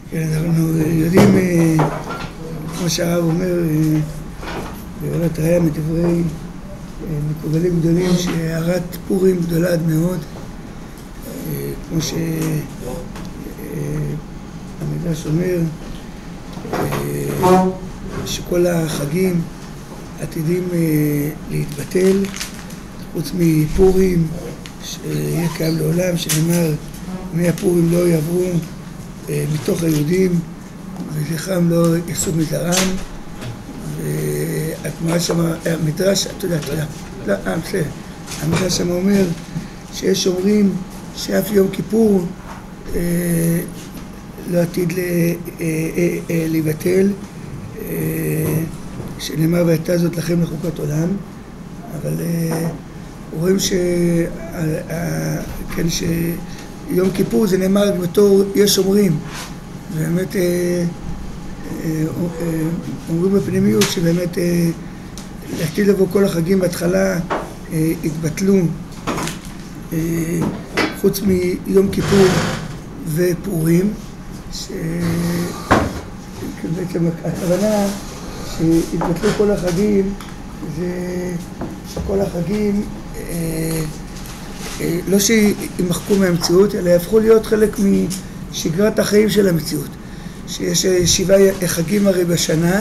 אנחנו יודעים, כמו שהרב אומר, בעולת ראיה מדברי מקובלים גדולים, שהערת פורים גדולה עד מאוד, כמו שהמדרש אומר, שכל החגים עתידים להתבטל, חוץ מפורים, שיהיה קיים לעולם, שנאמר, ימי הפורים לא יעברו מתוך היהודים, וזכרם לא יסעו מזרעם. והתמורה שם, המדרש, תודה, בסדר. המדרש שם אומר שיש אומרים שאף יום כיפור לא עתיד לבטל, שנאמר והייתה זאת לכם לחוקת עולם, אבל רואים כן, שיום כיפור זה נאמר בתור יש אומרים, באמת אומרים בפנימיות שבאמת לעתיד לבוא כל החגים בהתחלה התבטלו, חוץ מיום כיפור ופורים, שבעצם הכוונה שהתבטלו כל החגים זה שכל החגים לא שימחקו מהמציאות, אלא יהפכו להיות חלק משגרת החיים של המציאות. שיש 7 חגים הרי בשנה,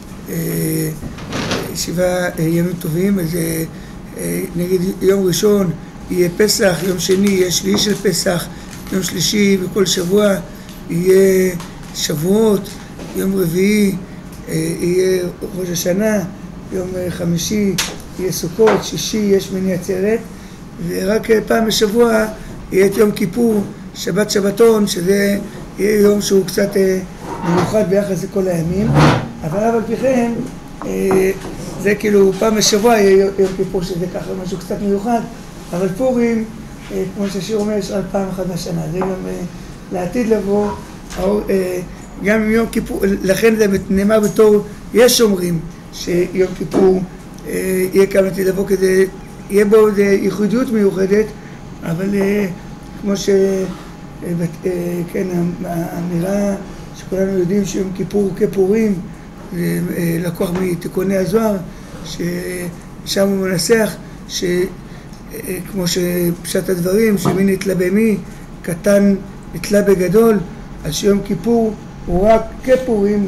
7 ימים טובים, אז נגיד יום ראשון יהיה פסח, יום שני יהיה שביעי של פסח, יום שלישי וכל שבוע יהיה שבועות, יום רביעי יהיה ראש השנה, יום חמישי יהיה סוכות, שישי יהיה שמיני עצרת, ורק פעם בשבוע יהיה את יום כיפור, שבת שבתון, שזה יהיה יום שהוא קצת מיוחד ביחס לכל הימים, אבל על פי כן זה כאילו פעם בשבוע יהיה יום כיפור, שזה ככה משהו קצת מיוחד, אבל פורים, כמו שהשיר אומר, יש רק פעם אחת בשנה, זה גם לעתיד לבוא, גם עם יום כיפור, לכן זה נאמר בתור, יש אומרים שיום כיפור יהיה כאן לעתיד לבוא, כדי יהיה בו ייחודיות מיוחדת, אבל כמו כן, האמירה שכולנו יודעים שיום כיפור כפורים, לקוח מתיקוני הזוהר, ששם הוא מנסח, כמו שפשט הדברים, שמי נתלה במי, קטן נתלה בגדול, אז שיום כיפור הוא רק כפורים,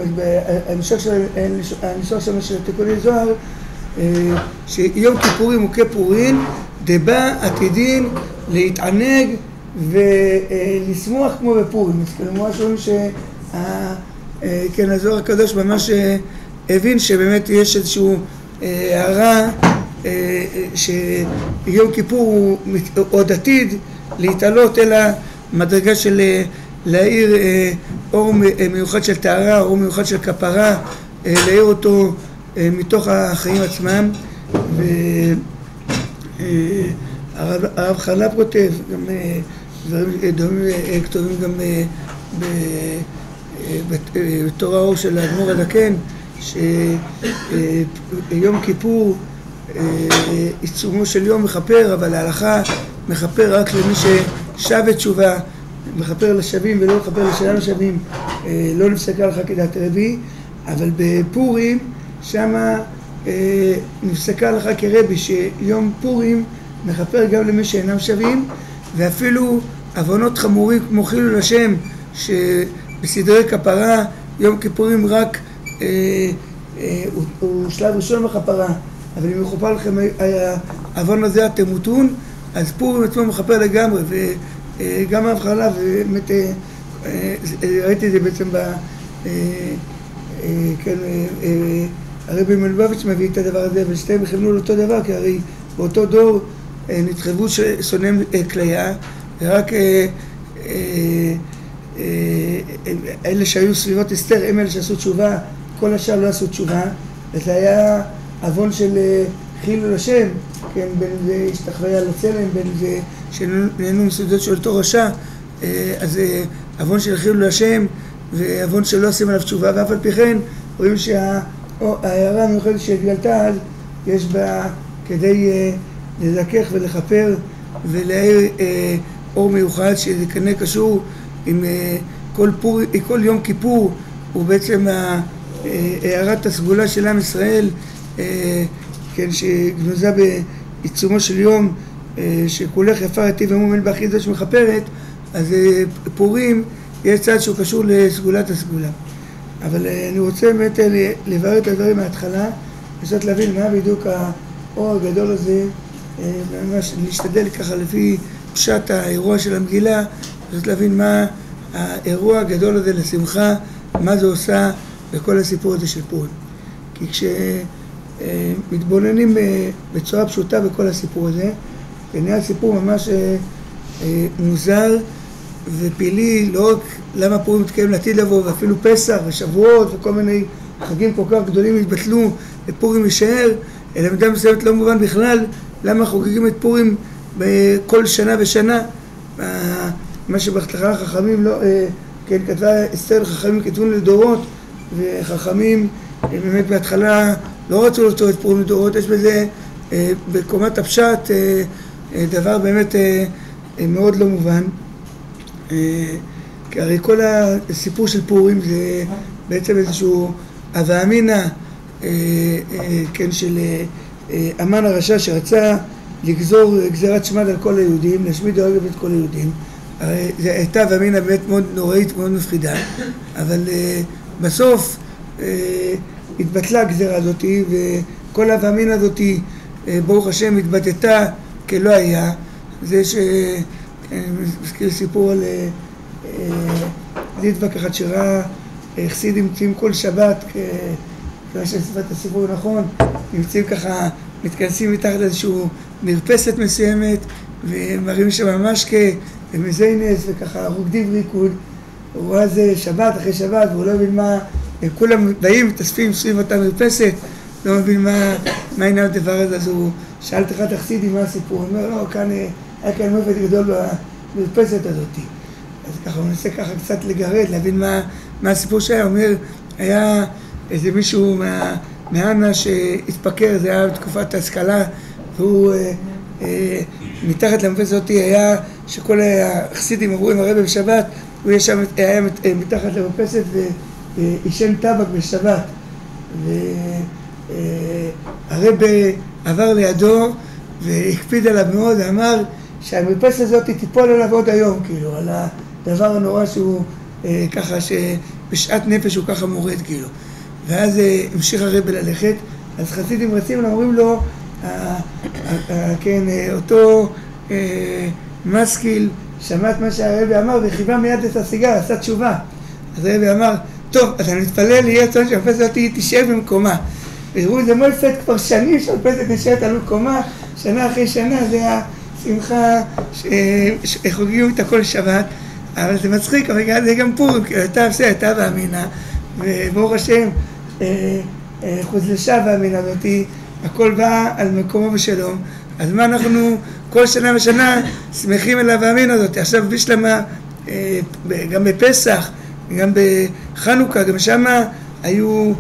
הניסוח של תיקוני זוהר, שיום כיפורים הוא כפורים, דבא עתידין להתענג ולשמוח כמו בפורים. אז כאילו ממש רואים כן, הזוהר הקדוש ממש הבין שבאמת יש איזושהי הערה שיום כיפור הוא עוד עתיד להתעלות אל המדרגה של להאיר אור מיוחד של טהרה, אור מיוחד של כפרה, להאיר אותו מתוך החיים עצמם. והרב חלב כותב, גם דברים דומים כתובים גם בתור האור של האדמו"ר הזקן, שיום כיפור עיצומו של יום מכפר, אבל ההלכה מכפר רק למי ששב בתשובה, מכפר לשבים ולא מכפר לשאינם שבים, לא נפסקה הלכה כדעת רבי, אבל בפורים שמה נפסקה הלכה כרבי, שיום פורים מכפר גם למי שאינם שבים, ואפילו עוונות חמורים כמו חילול השם, שבסדרי כפרה יום כיפורים רק הוא שלב ראשון בכפרה, אבל אם יכופר לכם העוון הזה התמותון, אז פורים עצמו מכפר לגמרי. וגם הרב חלב, באמת ראיתי את זה בעצם כן, הרבי מלובביץ' מביא את הדבר הזה, ושתיהם יכוונו לאותו דבר, כי הרי באותו דור נתחייבו שונאים כליה, ורק אלה שהיו סביבות אסתר הם אלה שעשו תשובה, כל השאר לא עשו תשובה, וזה היה עוון של חילול השם, כן, בין זה השתחוויה על הצלם, בין זה שנהנו מסעודות של אותו רשע, אז עוון של חילול השם ועוון שלא עושים עליו תשובה, ואף על פי כן רואים שההערה המיוחדת שהתגלתה אז יש בה כדי לזכך ולכפר ולהאיר אור מיוחד, שזה כנראה קשור עם כל יום כיפור הוא בעצם הערת הסגולה של עם ישראל, כן, שגנוזה בעיצומו של יום, שכולך יפה רטיב ומומן באחידות שמכפרת. אז פורים יש צד שהוא קשור לסגולת הסגולה. אבל אני רוצה באמת לברר את הדברים מההתחלה, וצריך להבין מה בדיוק האור הגדול הזה, ממש להשתדל ככה לפי פשט האירוע של המגילה, וצריך להבין מה האירוע הגדול הזה לשמחה, מה זה עושה בכל הסיפור הזה של פורים. כי כשמתבוננים בצורה פשוטה בכל הסיפור הזה, זה נהיה סיפור ממש מוזר ופילי, לא רק למה פורים מתקיים לעתיד לבוא, ואפילו פסח ושבועות וכל מיני חגים כל כך גדולים התבטלו ופורים יישאר, אלא במידה מסוימת לא מובן בכלל למה חוגגים את פורים בכל שנה ושנה. מה שבהתחלה חכמים לא, כן, כתבה אסתר, חכמים כתבו לדורות, וחכמים באמת בהתחלה לא רצו לכתוב את פורים לדורות. יש בזה בקומת הפשט דבר באמת מאוד לא מובן, כי הרי כל הסיפור של פורים זה בעצם איזשהו הווה אמינא, כן, של המן הרשע שרצה לגזור גזירת שמד על כל היהודים, להשמיד הרגע את כל היהודים. הרי זו הייתה הווה אמינא באמת מאוד נוראית, מאוד מפחידה, אבל בסוף התבטלה הגזירה הזאת, וכל ההווה אמינא הזאת ברוך השם התבטאה כלא היה. זה מזכיר סיפור על ליטבק אחת שראה חסידים נמצאים כל שבת, כמו ששפת הסיפור נכון, נמצאים ככה, מתכנסים מתחת לאיזשהו מרפסת מסוימת ומראים שם משקה ומזיינס וככה רוקדים ריקוד. הוא רואה זה שבת אחרי שבת והוא לא מבין מה, כולם באים מתאספים סביב אותה מרפסת, לא מבין מה העניין הדבר הזה. אז הוא שאל את אחד החסידים מה הסיפור, הוא אומר לא, כאן היה כאן מופת גדול במרפסת הזאת. אז ככה הוא מנסה ככה קצת לגרד, להבין מה הסיפור שהיה. הוא אומר, היה איזה מישהו מהאנה שהתפקר, זה היה בתקופת ההשכלה, והוא מתחת למרפסת הזאת היה שכל החסידים עברו עם הרבי בשבת, הוא היה מתחת למרפסת וישן טבק בשבת. והרבי עבר לידו והקפיד עליו מאוד ואמר שהמרפסת הזאת תיפול עליו עוד היום, כאילו, על הדבר הנורא שהוא ככה, שבשעת נפש הוא ככה מורד, כאילו. ואז המשיך הרבי ללכת, אז חסידים רצים אומרים לו, כן, אותו משכיל שמע את מה שהרבי אמר וחיבה מיד את הסיגר, עשה תשובה. אז הרבי אמר, טוב, אז אני מתפלל, יהיה צון שהמרפסת הזאת תישאר במקומה. והראו, זה מולפת כבר שנים שהמרפסת נשארת על מקומה, שנה אחרי שנה, זה השמחה שחוגגים אותה כל שבת. אבל זה מצחיק, אבל זה גם פורים, כי הייתה הווה אמינא, וברוך השם חוזלשה הווה אמינא הזאתי, הכל בא על מקומו בשלום. אז מה אנחנו כל שנה ושנה שמחים על ההווה אמינא הזאת? עכשיו בשלמה, גם בפסח, גם בחנוכה, גם שמה היו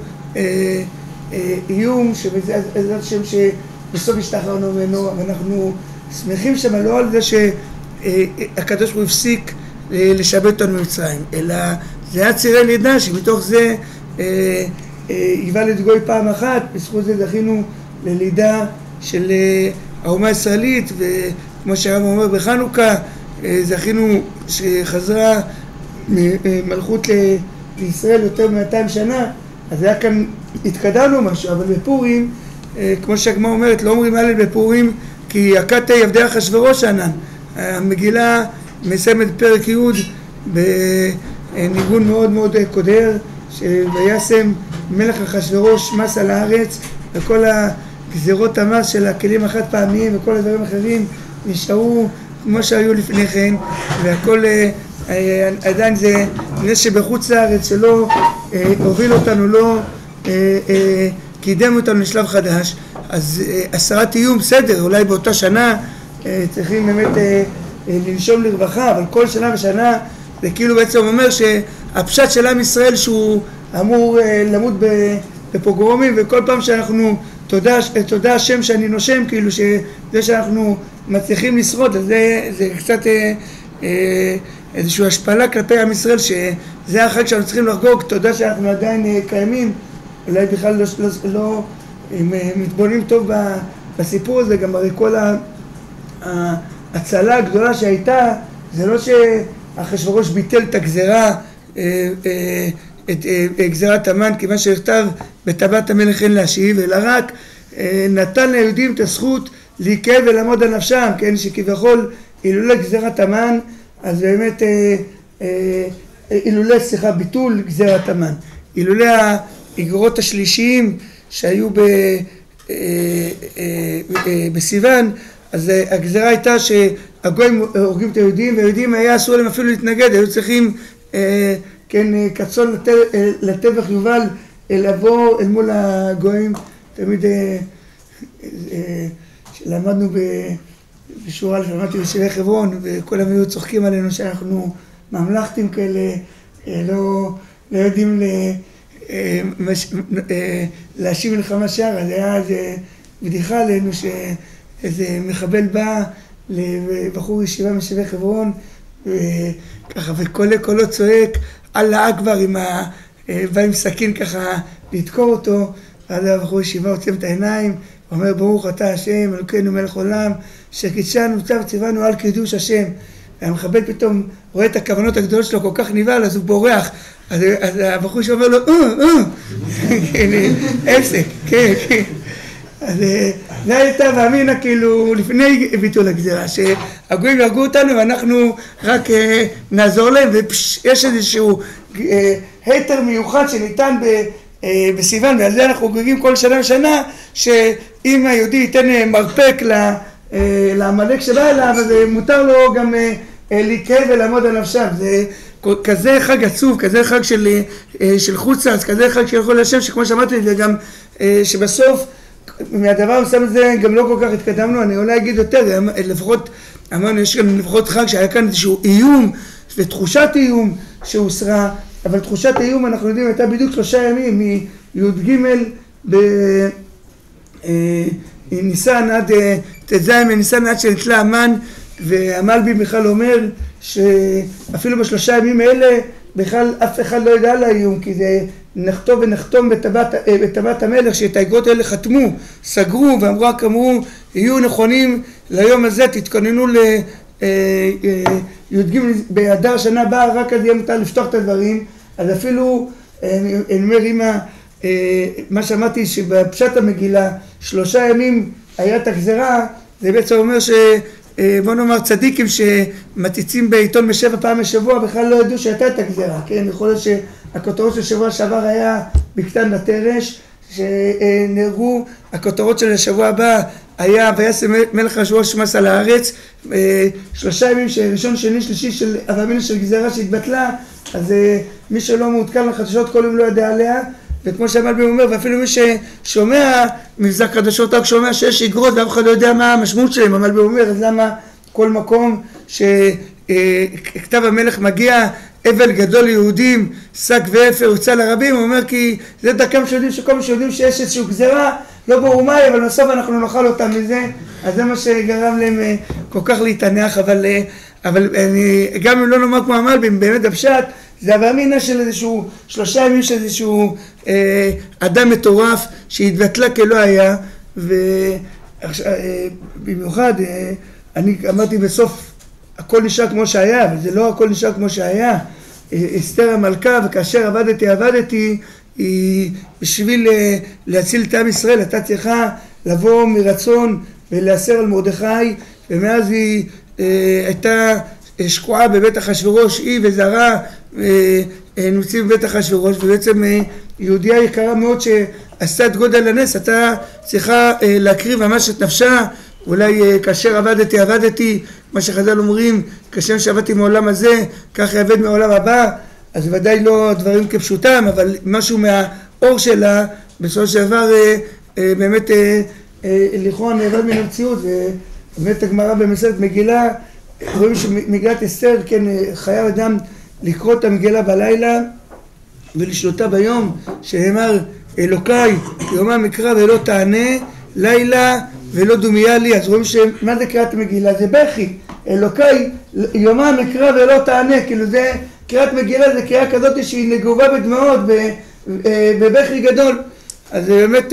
איום, שזה השם שבסוף השתחררנו ממנו, ואנחנו שמחים שם לא על זה שהקדוש ברוך הוא הפסיק לשבת אותנו במצרים, אלא זה היה צירי לידה שמתוך זה ייוולד גוי פעם אחת, בזכות זה זכינו ללידה של האומה הישראלית, וכמו שהרב אומר בחנוכה, זכינו שחזרה מלכות לישראל יותר מ-200 שנה, אז היה כאן, התקדמנו משהו. אבל בפורים, כמו שהגמרא אומרת, לא אומרים הלל בפורים, כי הכת עבדי אחשוורוש ענן. המגילה מסיימת פרק י' בניגון מאוד מאוד קודר, שוישם מלך אחשוורוש מס על הארץ, וכל הגזירות המס של הכלים החד פעמיים וכל הדברים האחרים נשארו כמו שהיו לפני כן, והכל עדיין זה נס שבחוץ לארץ שלא הוביל אותנו, לא קידם אותנו לשלב חדש. אז הסרת איום, בסדר, אולי באותה שנה צריכים באמת לנשום לרווחה, אבל כל שנה ושנה זה כאילו בעצם אומר שהפשט של עם ישראל שהוא אמור למות בפוגרומים, וכל פעם שאנחנו תודה השם שאני נושם, כאילו שזה שאנחנו מצליחים לשרוד, אז זה קצת איזושהי השפלה כלפי עם ישראל, שזה החג שאנחנו צריכים לחגוג. תודה שאנחנו עדיין קיימים. אולי בכלל לא אם מתבוננים טוב בסיפור הזה, גם הרי כל ההצלה הגדולה שהייתה, זה לא שאחשוורוש ביטל את הגזרה, את גזירת המן, כיוון שנכתב בטבעת המלך אין להשיב, אלא רק נתן ליהודים את הזכות להיקרב ולעמוד על נפשם, כן, שכביכול אילולא גזירת המן, אז באמת אילולא, ביטול גזירת המן, אילולא האיגרות השלישיים שהיו בסיוון, אז הגזירה הייתה שהגויים הורגים את היהודים, והיהודים היה אסור להם אפילו להתנגד, היו צריכים כן, כצאן לטבח יובל לבוא אל מול הגויים. תמיד למדנו בשורה, למדתי בשירי חברון, וכולם היו צוחקים עלינו שאנחנו ממלכתים כאלה, לא יודעים להשיב מלחמה שער. אז היה איזה בדיחה עלינו שאיזה מחבל בא לבחור ישיבה משירי חברון, וככה, וקולו צועק אללה אכבר, בא עם סכין ככה לדקור אותו. ואז הבחור ישיבה עוצם את העיניים, אומר ברוך אתה השם אלוקינו מלך עולם שקידשנו ציוונו על קידוש השם. והמחבל פתאום רואה את הכוונות הגדולות שלו, כל כך נבהל, אז הוא בורח. אז הבחור שאומר לו הפסק, כן. אז זה הייתה ואמינה, כאילו לפני ביטול הגזירה, שהגויים יהרגו אותנו ואנחנו רק נעזור להם. ויש איזשהו היתר מיוחד שניתן בסיוון, ועל זה אנחנו חוגגים כל שנה ושנה, שאם היהודי ייתן מרפק לעמלק שבא אליו, אז מותר לו גם להיקרב ולעמוד על נפשם. זה כזה חג עצוב, כזה חג של חוצץ, כזה חג שיכול להשם, שכמו שאמרתי, וגם שבסוף מהדבר עושה את גם לא כל כך התקדמנו. אני אולי אגיד יותר, לפחות אמרנו, יש גם לפחות חג שהיה כאן איזשהו איום ותחושת איום שהוסרה, אבל תחושת האיום אנחנו יודעים הייתה בדיוק 3 ימים, מי"ג בניסן עד ט"ז בניסן, עד שנתלה המן. והמלבי בכלל אומר שאפילו ב3 ימים האלה בכלל אף אחד לא ידע על האיום, כי זה נחתום בטבעת המלך, שאת האיגרות האלה חתמו, סגרו ואמרו, רק אמרו, יהיו נכונים ליום הזה, תתכוננו י"ג באדר שנה הבאה, רק אז יהיה מותר לפתוח את הדברים. אז אפילו, אני אומר, מה שאמרתי שבפשט המגילה 3 ימים היה את הגזרה, זה בעצם אומר בוא נאמר צדיקים שמציצים בעיתון משבע פעם בשבוע בכלל לא ידעו שהייתה את הגזרה, כן? יכול להיות שהכותרות של שבוע שעבר היה בקתן בתרש שנהרגו, הכותרות של השבוע הבא היה ויעשה מלך אחשוורוש מס על הארץ. 3 ימים ראשון, שני, שלישי של אבמינה של גזרה שהתבטלה, אז מי שלא מעודכן לחדשות כל יום לא יודע עליה. וכמו שהמלבי אומר, ואפילו מי ששומע מבזק חדשות רק שומע שיש איגרות ואף אחד לא יודע מה המשמעות שלהם. המלבי אומר, אז למה כל מקום שכתב המלך מגיע אבל גדול ליהודים, שק ואפר הוצא לרבים, הוא אומר כי זה דרכם שיודעים, שכל מי שיודעים שיש איזושהי גזרה, לא ברור מהי, אבל בסוף אנחנו נאכל אותם מזה. אז זה מה שגרם להם כל כך להתענח. אבל אני, גם אם לא נאמר כמו המלבי, באמת הפשט זה אבמינה של איזשהו 3 ימים של איזשהו אדם מטורף שהתבטלה כלא היה. ובמיוחד אני אמרתי בסוף הכל נשאר כמו שהיה, אבל זה לא הכל נשאר כמו שהיה. אסתר המלכה, וכאשר עבדתי היא בשביל להציל את עם ישראל הייתה צריכה לבוא מרצון ולהסר על מרדכי, ומאז היא הייתה שקועה בבית אחשוורוש, היא וזרה נמצאים בבית אחשוורוש, ובעצם יהודיה יקרה מאוד שעשתה את גודל הנס, הייתה צריכה להקריב ממש את נפשה. אולי כאשר עבדתי, מה שחז"ל אומרים, כשם שעבדתי מעולם הזה, כך יעבד מעולם הבא. אז ודאי לא דברים כפשוטם, אבל משהו מהאור שלה, בסופו של דבר באמת לכאורה נאבד מן המציאות. ובאמת הגמרא במסכת מגילה, רואים שמגילת אסתר, כן, חייב אדם לקרוא את המגילה בלילה ולשלוטה ביום, שנאמר אלוקיי יומם מקרא ולא תענה, לילה ולא דומיה לי. אז רואים שמה זה קריאת מגילה? זה בכי. אלוקיי יומם אקרא ולא תענה, כאילו זה קריאת מגילה, זה קריאה כזאת שהיא נגובה בדמעות, בבכי גדול. אז זה באמת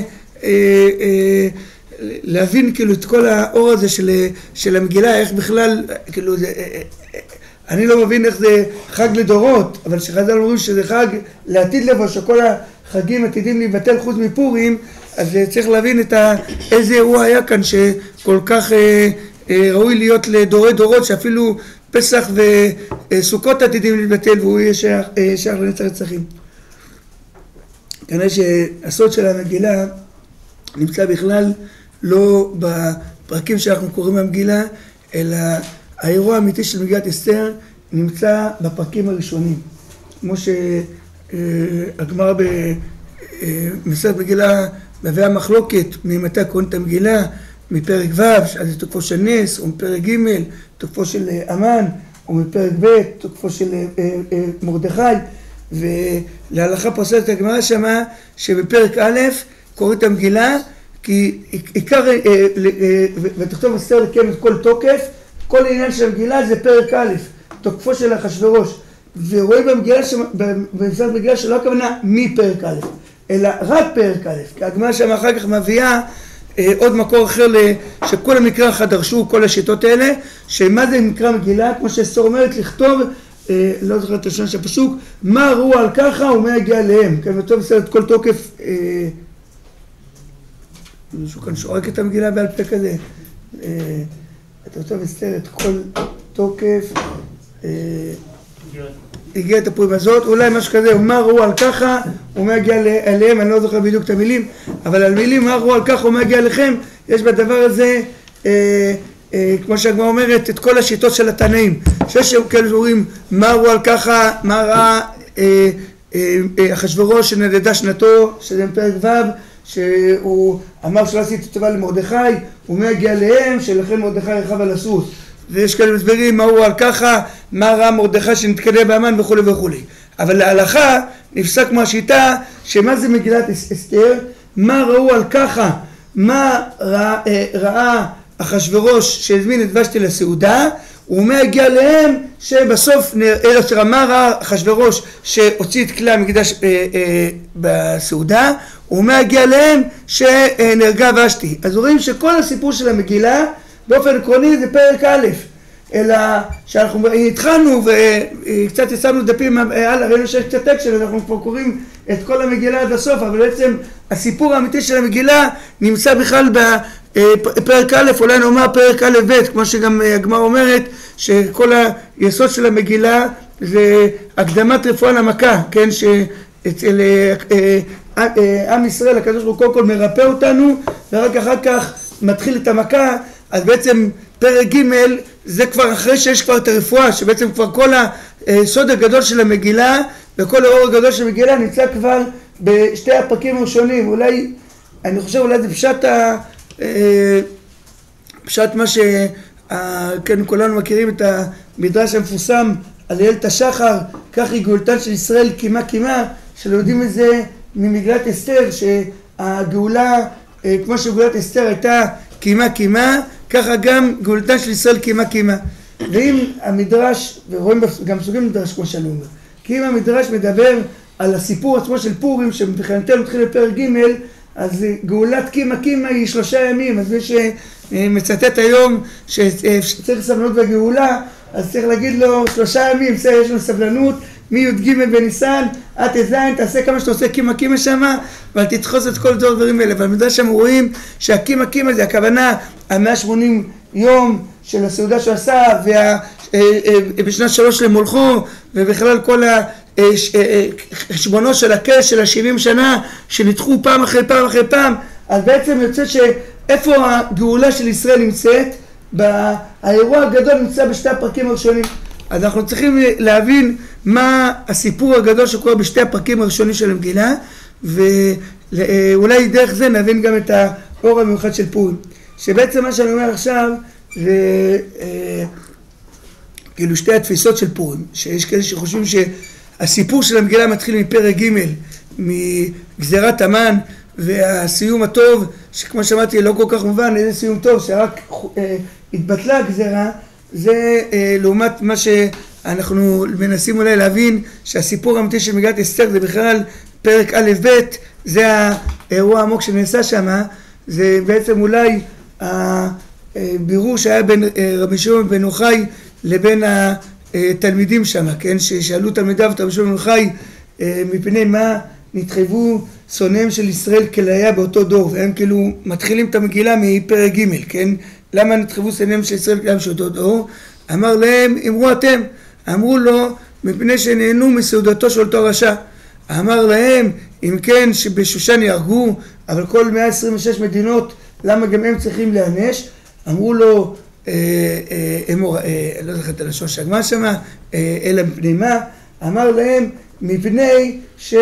להבין כאילו את כל האור הזה של המגילה, איך בכלל, כאילו זה, אני לא מבין איך זה חג לדורות, אבל שחז"ל אומרים שזה חג לעתיד לבוא, שכל החגים עתידים להיבטל חוץ מפורים, אז צריך להבין איזה אירוע היה כאן שכל כך ראוי להיות לדורי דורות, שאפילו פסח וסוכות עתידים להתבטל והוא יהיה שייך לנצח נצחים. כנראה שהסוד של המגילה נמצא בכלל לא בפרקים שאנחנו קוראים מהמגילה, אלא האירוע האמיתי של מגילת אסתר נמצא בפרקים הראשונים. כמו שהגמרא במסכת מגילה מביאה מחלוקת ממתי קוראים את המגילה, מפרק ו' אז זה תוקפו של נס, או מפרק ג' תוקפו של המן, או מפרק ב' תוקפו של מרדכי, ולהלכה פוסקת הגמרא שמה שבפרק א' קוראים את המגילה, כי עיקר, ותכתוב אסתר לקיים את כל תוקף, כל העניין של המגילה זה פרק א', תוקפו של אחשוורוש, ורואים במסכת מגילה שלא הכוונה מפרק א', אלא רק פרק א', כי הגמרא שם אחר כך מביאה עוד מקור אחר שכל המקרא אחד דרשו כל השיטות האלה, שמה זה מקרא מגילה, כמו שאסתר אומרת, לכתוב, לא זוכר את השון של הפסוק, מה ראו על ככה ומה יגיע אליהם, כן, וטוב בסרט כל תוקף, מישהו כאן שורק את המגילה בעל פה כזה, אתה טוב בסרט כל תוקף, הגיע את הפורים הזאת, אולי משהו כזה, מה ראו על ככה ומה יגיע אליהם, אני לא זוכר בדיוק את המילים, אבל על מילים מה ראו על ככה ומה יגיע אליכם, יש בדבר הזה, כמו שהגמרא אומרת, את כל השיטות של התנאים, שיש כאלה שאומרים מה ראו על ככה, מה ראה אחשוורוש שנדדה שנתו, שזה פרק ו', שהוא אמר שלא עשיתי טובה למרדכי, ומה יגיע אליהם, שלכן מרדכי רכב על הסוס. ויש כאלה מסברים מה ראו על ככה, מה ראה מרדכי שנתקדם בהמן וכו' וכו'. אבל להלכה נפסק מהשיטה שמה זה מגילת אסתר, מה ראו על ככה, מה ראה אחשוורוש שהזמין את ושתי לסעודה, ומה הגיע להם שבסוף מה ראה אחשוורוש שהוציא את כלי המקדש בסעודה, ומה הגיע להם שנהרגה ושתי. אז רואים שכל הסיפור של המגילה באופן עקרוני זה פרק א', אלא שאנחנו התחלנו וקצת ישמנו דפים הלאה, ראינו שיש קצת טקסט, אנחנו כבר קוראים את כל המגילה עד הסוף, אבל בעצם הסיפור האמיתי של המגילה נמצא בכלל בפרק א', אולי נאמר פרק א' ב', כמו שגם הגמרא אומרת, שכל היסוד של המגילה זה הקדמת רפואה למכה, כן, שאצל עם ישראל הקדוש ברוך הוא קודם כל מרפא אותנו, ורק אחר כך מתחיל את המכה. אז בעצם פרק ג' זה כבר אחרי שיש כבר את הרפואה, שבעצם כבר כל הסוד הגדול של המגילה וכל האור הגדול של המגילה נמצא כבר בשתי הפרקים הראשונים. אולי, אני חושב אולי זה פשט מה כן, כולנו מכירים את המדרש המפורסם על איילת השחר, כך היא גאולתן של ישראל קימה קימה, שלא יודעים את זה ממגילת אסתר, שהגאולה, כמו שגאולת אסתר הייתה קימה קימה, ככה גם גאולתן של ישראל קימה קימה. ואם המדרש, ורואים גם סוגים מדרש כמו שאני אומר, כי אם המדרש מדבר על הסיפור עצמו של פורים, שמבחינתנו התחיל בפרק ג', אז גאולת קימה קימה היא 3 ימים, אז מי שמצטט היום שצריך סבלנות בגאולה, אז צריך להגיד לו 3 ימים, יש לנו סבלנות, מי"ג בניסן, עד ט"ז, תעשה כמה שאתה עושה קימה קימה שמה, אבל תדחוס את כל הדברים האלה. והמדרש שם רואים שהקימה קימה זה הכוונה, 180 יום של הסעודה שהוא עשה, בשנת 3 למולכו, ובכלל כל חשבונו של הקש של 70 שנה, שנדחו פעם אחרי פעם אחרי פעם. אז בעצם יוצא שאיפה הגאולה של ישראל נמצאת, האירוע הגדול נמצא בשתי הפרקים הראשונים. אז אנחנו צריכים להבין מה הסיפור הגדול שקורה בשתי הפרקים הראשונים של המגילה, ואולי דרך זה נבין גם את האור המיוחד של פורים. שבעצם מה שאני אומר עכשיו זה כאילו שתי התפיסות של פורים, שיש כאלה שחושבים שהסיפור של המגילה מתחיל מפרק ג' מגזירת המן והסיום הטוב, שכמו שאמרתי לא כל כך מובן איזה סיום טוב, שרק התבטלה הגזירה, זה לעומת מה שאנחנו מנסים אולי להבין, שהסיפור האמיתי של מגילת אסתר זה בכלל פרק א' ב', זה האירוע העמוק שנעשה שם, זה בעצם אולי הבירור שהיה בין רבי שמעון בן יוחאי לבין התלמידים שם, כן? ששאלו תלמידיו את רבי שמעון בן יוחאי מפני מה נתחייבו שונאיהם של ישראל כליה באותו דור, והם כאילו מתחילים את המגילה מפרק ג', כן? למה נתחייבו שונאיהם של ישראל כליה באותו דור? אמר להם, אמרו אתם. אמרו לו, מפני שנהנו מסעודתו של אותו רשע. אמר להם, אם כן שבשושן יהרגו, אבל כל 126 מדינות, למה גם הם צריכים להיענש? אמרו לו, לא זוכר את הלשון שהגמרא שמה, אלא מפני מה? אמר להם, מפני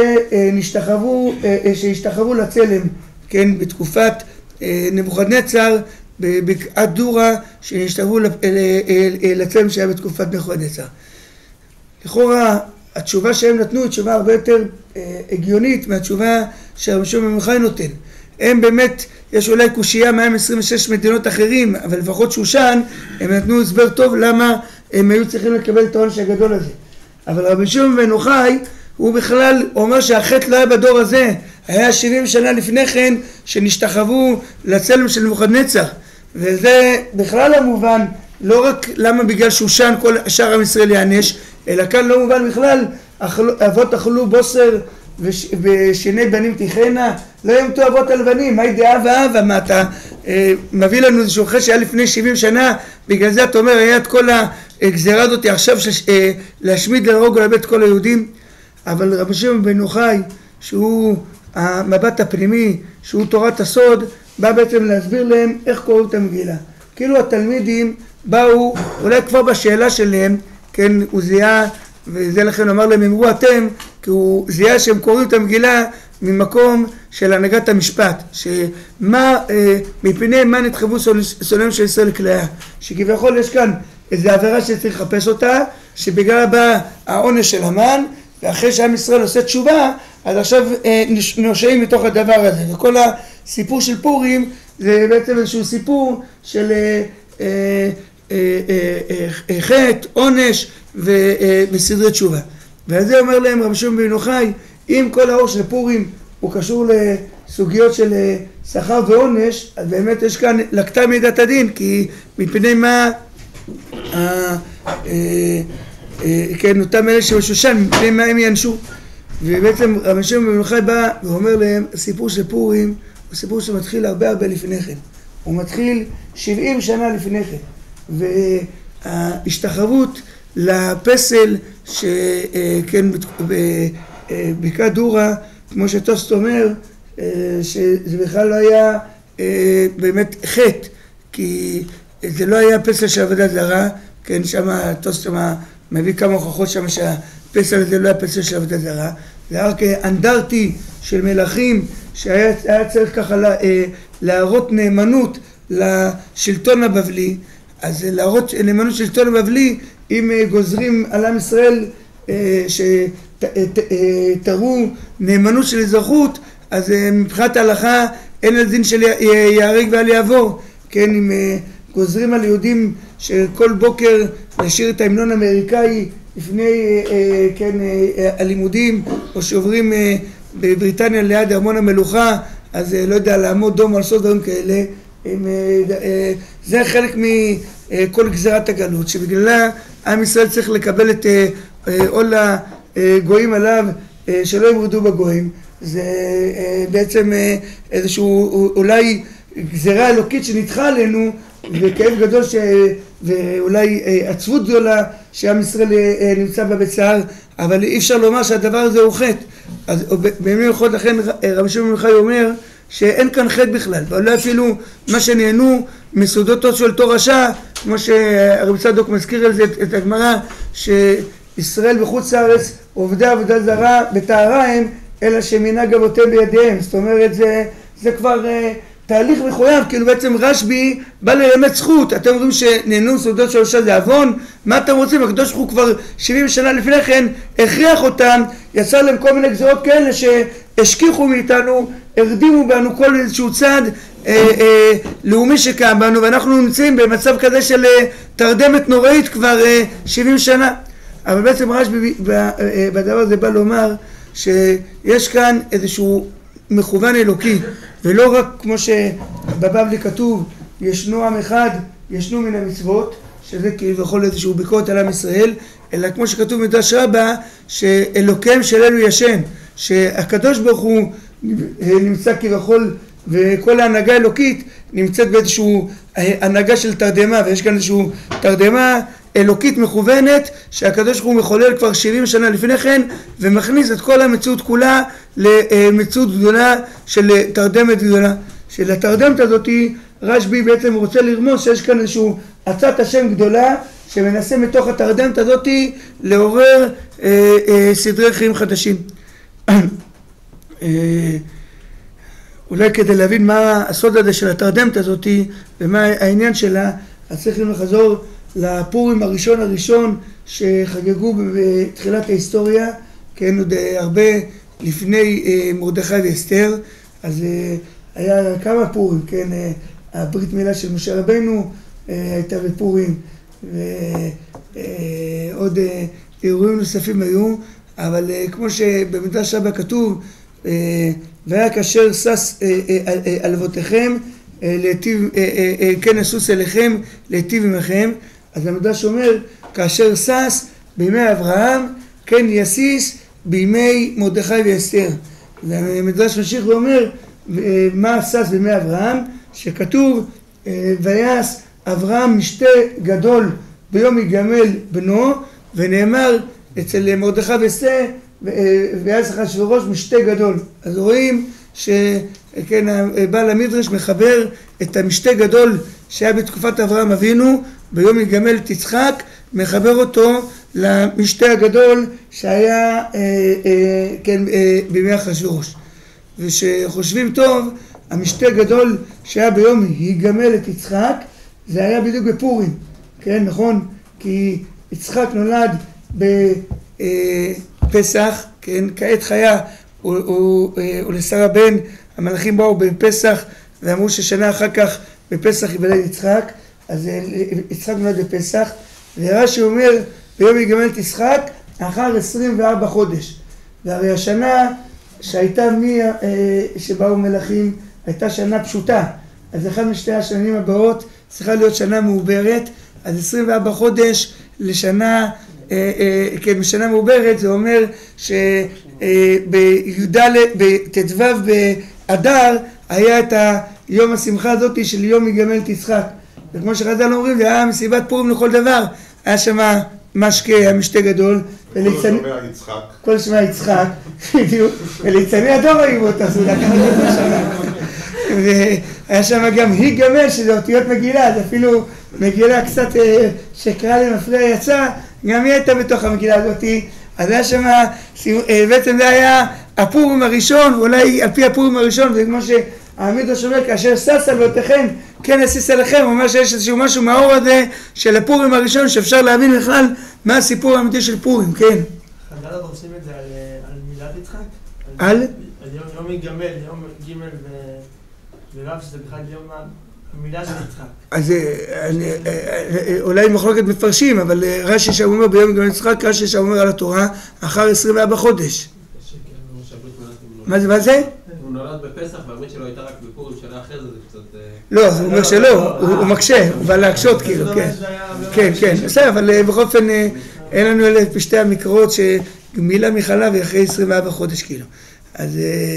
שהשתחוו לצלם, כן, בתקופת נבוכדנצר, בבקעת דורה, שנשתחוו לצלם שהיה בתקופת נבוכדנצר. לכאורה, התשובה שהם נתנו היא תשובה הרבה יותר הגיונית מהתשובה שרבי שמעון בן יוחאי נותן. הם באמת, יש אולי קושייה מהם 26 מדינות אחרים, אבל לפחות שושן, הם נתנו הסבר טוב למה הם היו צריכים לקבל את העונש הגדול הזה. אבל רבי שמעון בן יוחאי, הוא בכלל אומר שהחטא לא היה בדור הזה, היה 70 שנה לפני כן שנשתחוו לצלם של נבוכדנצר. וזה בכלל המובן, לא רק למה בגלל שושן כל שאר עם ישראל יענש, אלא כאן לא מובן בכלל, אבות אכלו בוסר ושיני בנים תיכנה, לא ימתו אבות הלבנים, מה ידעה ואהבה, מה אתה מביא לנו איזשהו חטא שהיה לפני 70 שנה, בגלל זה אתה אומר, היה את כל הגזירה הזאת עכשיו להשמיד להרוג ולאבד את כל היהודים. אבל רבי שמעון בן יוחאי, שהוא המבט הפנימי, שהוא תורת הסוד, בא בעצם להסביר להם איך קוראים את המגילה. כאילו התלמידים באו, אולי כבר בשאלה שלהם, כן, הוא זיהה, וזה לכן אמר להם, אמרו אתם, כי הוא זיהה שהם קוראים את המגילה ממקום של הנהגת המשפט, שמה, מפני מה נתחייבו שונאיהם של ישראל לכליה, שכביכול יש כאן איזו עבירה שצריך לחפש אותה, שבגלל בא העונש של המן, ואחרי שעם ישראל עושה תשובה, אז עכשיו נושעים מתוך הדבר הזה. וכל הסיפור של פורים זה בעצם איזשהו סיפור של חטא, עונש וסדרי תשובה. ועל זה אומר להם רבי שמעון בן יוחאי, אם כל האור של פורים הוא קשור לסוגיות של שכר ועונש, אז באמת יש כאן לקטה מידת הדין, כי מפני מה כן, אותם אלה שבשושן, מפני מה הם יענשו. ובעצם רבי שמעון בן יוחאי בא ואומר להם, הסיפור של פורים הוא סיפור שמתחיל הרבה לפני כן. הוא מתחיל 70 שנה לפני כן. וההשתחוות לפסל שכן בבקעת דורה, כמו שטוסט אומר, שזה בכלל לא היה באמת חטא, כי זה לא היה פסל של עבודת זרה, כן, שם טוסט מביא כמה הוכחות שם שהפסל הזה לא היה פסל של עבודת זרה, זה היה רק אנדרטי של מלכים שהיה צריך ככה להראות נאמנות לשלטון הבבלי. אז להראות נאמנות של שלטון הבבלי, אם גוזרים על עם ישראל שתראו נאמנות של אזרחות, אז מבחינת ההלכה אין על דין של יהרג ואל יעבור. כן, אם גוזרים על יהודים שכל בוקר לשיר את ההמנון האמריקאי לפני כן הלימודים, או שעוברים בבריטניה ליד ארמון המלוכה, אז לא יודע, לעמוד דום או לעשות דברים כאלה, זה חלק מכל גזירת הגלות, שבגללה עם ישראל צריך לקבל את עול הגויים עליו, שלא ימרדו בגויים. זה בעצם איזשהו אולי גזירה אלוקית שנדחה עלינו, וכאב גדול ואולי עצבות גדולה שעם ישראל נמצא בה בצער, אבל אי אפשר לומר שהדבר הזה הוא חטא. אז במיוחד לכן רבי שמעון בן יוחאי אומר שאין כאן חטא בכלל, ואולי אפילו מה שנהנו מסעודתו של אותו רשע, כמו שהרב צדוק מזכיר על זה את הגמרא, שישראל בחוץ לארץ עובדי עבודה זרה בטהרה הם, אלא שמנהג אבותיהם בידיהם. זאת אומרת, זה כבר תהליך מחויב, כאילו בעצם רשב"י בא ללמד זכות. אתם אומרים שנהנו סעודות של רשע זה עוון, מה אתם רוצים? הקדוש ברוך הוא כבר 70 שנה לפני כן הכריח אותם, יצר להם כל מיני גזירות כאלה שהשכיחו מאיתנו הרדימו בנו כל איזשהו צעד לאומי שקם בנו, ואנחנו נמצאים במצב כזה של תרדמת נוראית כבר 70 שנה. אבל בעצם רשב"י בדבר הזה בא לומר שיש כאן איזשהו מכוון אלוקי, ולא רק כמו שבבבלי כתוב ישנו עם אחד ישנו מן המצוות, שזה כביכול איזשהו ביקורת על עם ישראל, אלא כמו שכתוב במדרש רבה שאלוקיהם של אלו ישן, שהקדוש ברוך הוא נמצא כביכול, וכל ההנהגה האלוקית נמצאת באיזשהו הנהגה של תרדמה, ויש כאן איזשהו תרדמה אלוקית מכוונת שהקדוש ברוך הוא מחולל כבר 70 שנה לפני כן, ומכניס את כל המציאות כולה למציאות גדולה של תרדמת גדולה. של התרדמת הזאת רשב"י בעצם רוצה לרמוז שיש כאן איזשהו עצת השם גדולה שמנסה מתוך התרדמת הזאת לעורר סדרי חיים חדשים. אולי כדי להבין מה הסוד הזה של התרדמת הזאת ומה העניין שלה, אז צריכים לחזור לפורים הראשון שחגגו בתחילת ההיסטוריה, כן, עוד הרבה לפני מרדכי ואסתר. אז היה כמה פורים, כן, הברית מילה של משה רבנו הייתה בפורים, ועוד אירועים נוספים היו, אבל כמו שבמדרש רבה כתוב, והיה כאשר שש על אבותיכם להיטיב, כן אסוס אליכם להיטיב עמכם. אז המדרש אומר כאשר שש בימי אברהם כן יסיס בימי מרדכי ואסתר. והמדרש ממשיך ואומר מה שש בימי אברהם, שכתוב ויעש אברהם משתה גדול ביום יגמל בנו, ונאמר אצל מרדכי ואסתר ויעש אחשוורוש משתה גדול. אז רואים שכן בעל המדרש מחבר את המשתה גדול שהיה בתקופת אברהם אבינו ביום יגמל את יצחק, מחבר אותו למשתה הגדול שהיה כן בימי אחשוורוש. ושחושבים טוב, המשתה גדול שהיה ביום יגמל את יצחק זה היה בדיוק בפורים, כן, נכון? כי יצחק נולד בפסח, כן, כעת חיה ולשרה בן, המלאכים באו בפסח ואמרו ששנה אחר כך בפסח ייוולד יצחק, אז יצחק נולד בפסח, ורש"י אומר ביום יגמל את יצחק אחר 24 חודש. והרי השנה שהייתה שבאו מלאכים הייתה שנה פשוטה, אז אחד משתי השנים הבאות צריכה להיות שנה מעוברת, אז 24 חודש לשנה, כן, בשנה מעוברת זה אומר שבט"ו באדר היה את היום השמחה הזאת של יום יגמל את יצחק. וכמו שחז"ל אומרים, זה היה מסיבת פורים לכל דבר, היה שם משקה, היה משתה גדול, כל שמע יצחק, וליצני הדור היו אותה, זה לקח את זה שנה. והיה שם גם היגמל, שזה אותיות מגילה, אז אפילו מגילה קצת שקרא למפריע יצא, גם היא הייתה בתוך המגילה הזאת. אז היה שם, בעצם זה היה הפורים הראשון, אולי על פי הפורים הראשון, זה כמו שהמדרש אומר, כאשר שש על אבותיכם כן יסיס עליכם, הוא אומר שיש איזשהו משהו מהאור הזה של הפורים הראשון שאפשר להבין בכלל מה הסיפור האמיתי של פורים, כן. חז"ל עושים את זה על מילת יצחק? על? יום יגמל, יום ג' ולאו שזה בכלל יום המילה של יצחק. אז אולי מחלוקת מפרשים, אבל רש"י שם אומר ביום יגמל יצחק, רש"י שם אומר על התורה אחר 24 חודש. מה זה? הוא נולד בפסח והברית שלו הייתה רק בפורים, שנה אחרי זה קצת... לא, הוא אומר שלא, הוא מקשה, הוא בא להקשות כאילו, כן. כן, כן, בסדר, אבל בכל אופן אין לנו אלה פשטי המקרות שגמילה מחלב היא אחרי 24 חודש כאילו. אז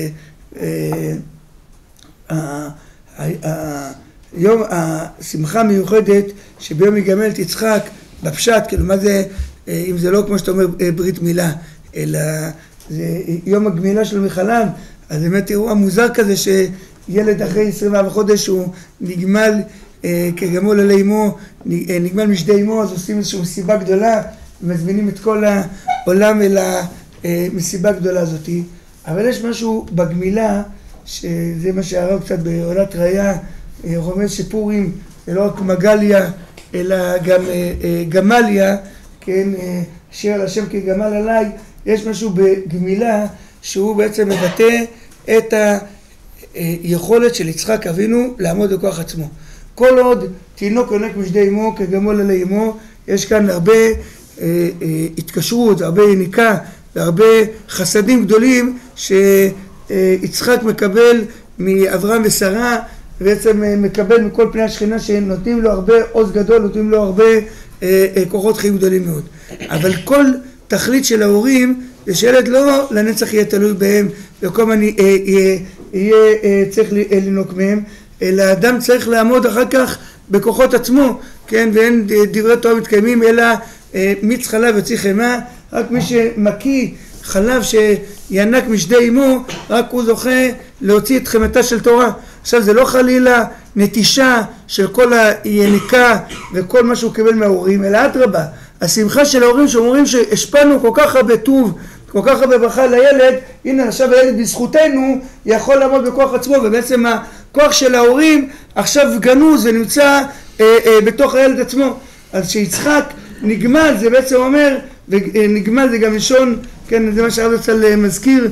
היום השמחה מיוחדת שביום יגמל את יצחק בפשט, כאילו מה זה, אם זה לא כמו שאתה אומר ברית מילה, אלא זה יום הגמילה שלו מחלב, אז באמת אירוע מוזר כזה שילד אחרי 24 חודש הוא נגמל כגמול עלי אמו, נגמל משדי אמו, אז עושים איזושהי מסיבה גדולה ומזמינים את כל העולם אל המסיבה הגדולה הזאת. אבל יש משהו בגמילה, שזה מה שהרב קצת בעולת ראיה רומז שפורים זה לא רק מגליה אלא גם גמליה, כן, אשר השם כגמל עליי. יש משהו בגמילה שהוא בעצם מבטא את יכולת של יצחק אבינו לעמוד בכוח עצמו. כל עוד תינוק יונק משדי אמו כגמול עלי אמו, יש כאן הרבה התקשרות, הרבה יניקה, והרבה חסדים גדולים שיצחק מקבל מאברהם ושרה, ובעצם מקבל מכל פני השכינה שנותנים לו הרבה עוז גדול, נותנים לו הרבה כוחות חיים גדולים מאוד. אבל כל תכלית של ההורים זה שילד לא לנצח יהיה תלוי בהם וכל הזמן יהיה צריך לנוק מהם, אלא האדם צריך לעמוד אחר כך בכוחות עצמו, כן? ואין דברי תורה מתקיימים אלא מיץ חלב יוציא חמאה, רק מי שמקיא חלב שינק משדי אמו, רק הוא זוכה להוציא את חמאתה של תורה. עכשיו זה לא חלילה נטישה של כל היניקה וכל מה שהוא קיבל מההורים, אלא אדרבה, השמחה של ההורים שאומרים שהשפענו כל כך הרבה טוב, כל כך הרבה ברכה לילד, הנה עכשיו הילד בזכותנו יכול לעמוד בכוח עצמו, ובעצם הכוח של ההורים עכשיו גנוז ונמצא בתוך הילד עצמו. אז שיצחק נגמל, זה בעצם אומר, ונגמל זה גם לשון, כן, זה מה שהרב זצ"ל מזכיר,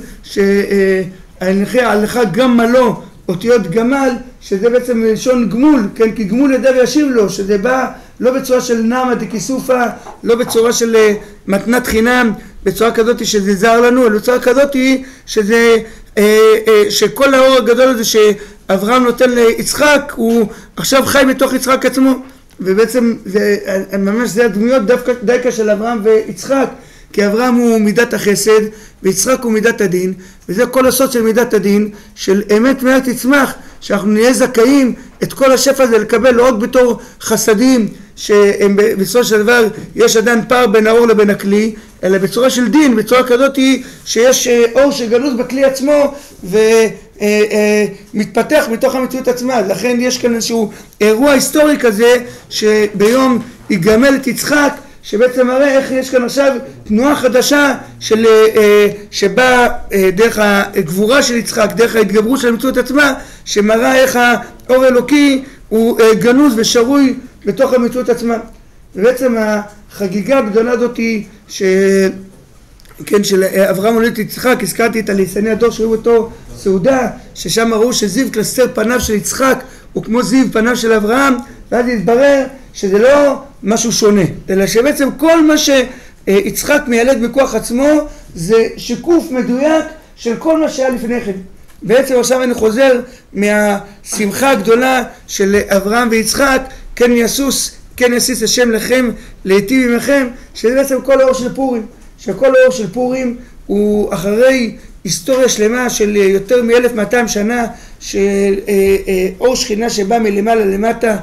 שהלכה גמלו, אותיות גמל, שזה בעצם לשון גמול, כן, כי גמול ידע וישיב לו, שזה בא לא בצורה של נעמה דקיסופה, לא בצורה של מתנת חינם, בצורה כזאת שזה זר לנו, אלא בצורה כזאת שזה, שכל האור הגדול הזה שאברהם נותן ליצחק, הוא עכשיו חי בתוך יצחק עצמו, ובעצם זה, ממש זה הדמויות דייקה של אברהם ויצחק, כי אברהם הוא מידת החסד ויצחק הוא מידת הדין, וזה כל הסוד של מידת הדין, של אמת מעט תצמח, שאנחנו נהיה זכאים את כל השפע הזה לקבל לא רק בתור חסדים שהם בסופו של דבר יש עדיין פער בין האור לבין הכלי, אלא בצורה של דין, בצורה כזאת שיש אור שגנוז בכלי עצמו ומתפתח מתוך המציאות עצמה. לכן יש כאן איזשהו אירוע היסטורי כזה שביום יגמל את יצחק, שבעצם מראה איך יש כאן עכשיו תנועה חדשה שבאה דרך הגבורה של יצחק, דרך ההתגברות של המציאות עצמה, שמראה איך האור אלוקי הוא גנוז ושרוי בתוך המציאות עצמה. ובעצם החגיגה הגדולה הזאת כן, של אברהם הוליד יצחק, הזכרתי את הליצני הדור שהיו אותו סעודה, ששם ראו שזיו קלסתר פניו של יצחק הוא כמו זיו פניו של אברהם, ואז התברר שזה לא משהו שונה, אלא שבעצם כל מה שיצחק מיילד בכוח עצמו זה שיקוף מדויק של כל מה שהיה לפני כן. בעצם עכשיו אני חוזר מהשמחה הגדולה של אברהם ויצחק, כן יסיס השם לכם להיטיב עמכם, שזה בעצם כל האור של פורים, שכל האור של פורים הוא אחרי היסטוריה שלמה של יותר מ-1200 שנה של אור שכינה שבא מלמעלה למטה,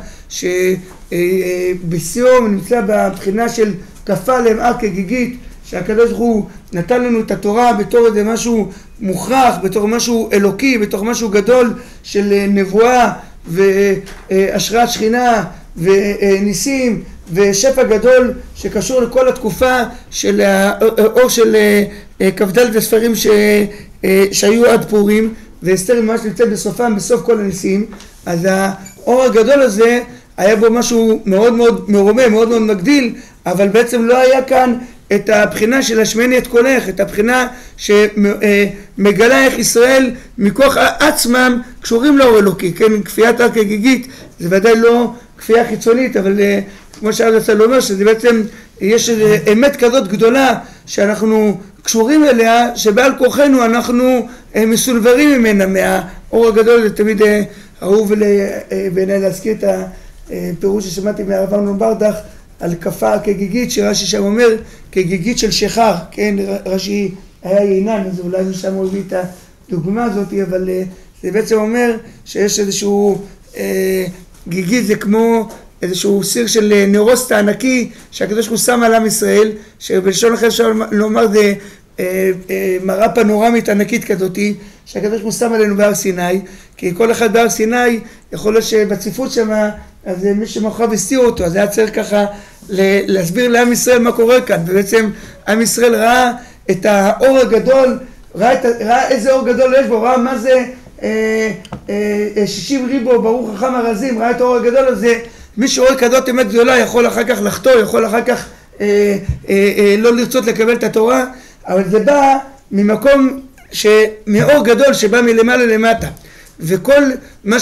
שבסיום נמצא בבחינה של כפה להם הר כגיגית, שהקדוש ברוך הוא נתן לנו את התורה בתור איזה משהו מוכרח, בתור משהו אלוקי, בתור משהו גדול של נבואה והשראת שכינה וניסים ושפע גדול שקשור לכל התקופה של האור של כ"ד הספרים שהיו עד פורים, ואסתר ממש נמצאת בסופם, בסוף כל הניסים. אז האור הגדול הזה היה בו משהו מאוד מאוד מרומם, מאוד מאוד מגדיל, אבל בעצם לא היה כאן את הבחינה של השמני את קולך, את הבחינה שמגלה איך ישראל מכוח עצמם קשורים לאור אלוקי, כן, כפיית הר כגיגית זה ודאי לא כפייה חיצונית, אבל כמו שהרב זצ"ל אומר שזה בעצם יש אמת כזאת גדולה שאנחנו קשורים אליה, שבעל כוחנו אנחנו מסונברים ממנה, מהאור הגדול. זה תמיד אהוב בעיניי להזכיר את הפירוש ששמעתי מהרב אמנון ברדך על כפה כגיגית, שרש"י שם אומר כגיגית של שחר, כן, רש"י היה יינן, אז אולי משם הוא הביא את הדוגמה הזאת, אבל זה בעצם אומר שיש איזשהו גיגית, זה כמו איזשהו סיר של נרוסטה ענקי שהקדוש ברוך הוא שם על עם ישראל, שבלשון אחר אפשר לומר זה מראה פנורמית ענקית כזאת שהקדוש ברוך הוא שם עלינו בהר סיני, כי כל אחד בהר סיני יכול להיות שבצפיפות שם אז מי שמאחוריו הסתיר אותו, אז היה צריך ככה להסביר לעם ישראל מה קורה כאן, ובעצם עם ישראל ראה את האור הגדול, ראה איזה אור גדול יש בו, ראה מה זה 60 ריבו ברוך חכם הרזים, ראה את האור הגדול הזה. מי שרואה כזאת אמת גדולה יכול אחר כך לחתור, יכול אחר כך לא לרצות לקבל את התורה, אבל זה בא ממקום מאור גדול שבא מלמעלה למטה. וכל מה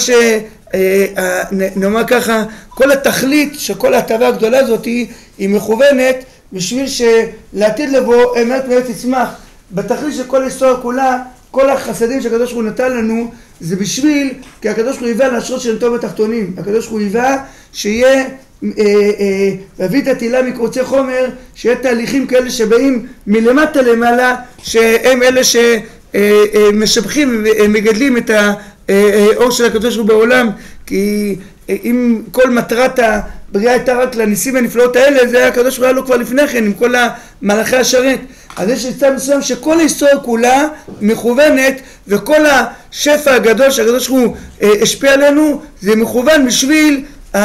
נאמר ככה, כל התכלית שכל ההטבה הגדולה הזאת היא מכוונת בשביל שלעתיד לבוא אמת באמת תצמח. בתכלית של כל ההיסטוריה כולה, כל החסדים שהקדוש ברוך הוא נתן לנו, זה בשביל, כי הקדוש ברוך הוא היווה להשרות שנתו בתחתונים. הקדוש ברוך הוא היווה שיהיה, להביא את התהילה מקורצי חומר, שיהיה תהליכים כאלה שבאים מלמטה למעלה, שהם אלה שמשבחים ומגדלים את האור של הקדוש ברוך הוא בעולם. כי אם כל מטרת הבריאה הייתה רק לניסים והנפלאות האלה, זה היה הקדוש ברוך הוא היה לו כבר לפני כן עם כל המלאכי השרת. אז יש צד מסוים שכל ההיסטוריה כולה מכוונת, וכל השפע הגדול שהקדוש ברוך הוא השפיע עלינו, זה מכוון בשביל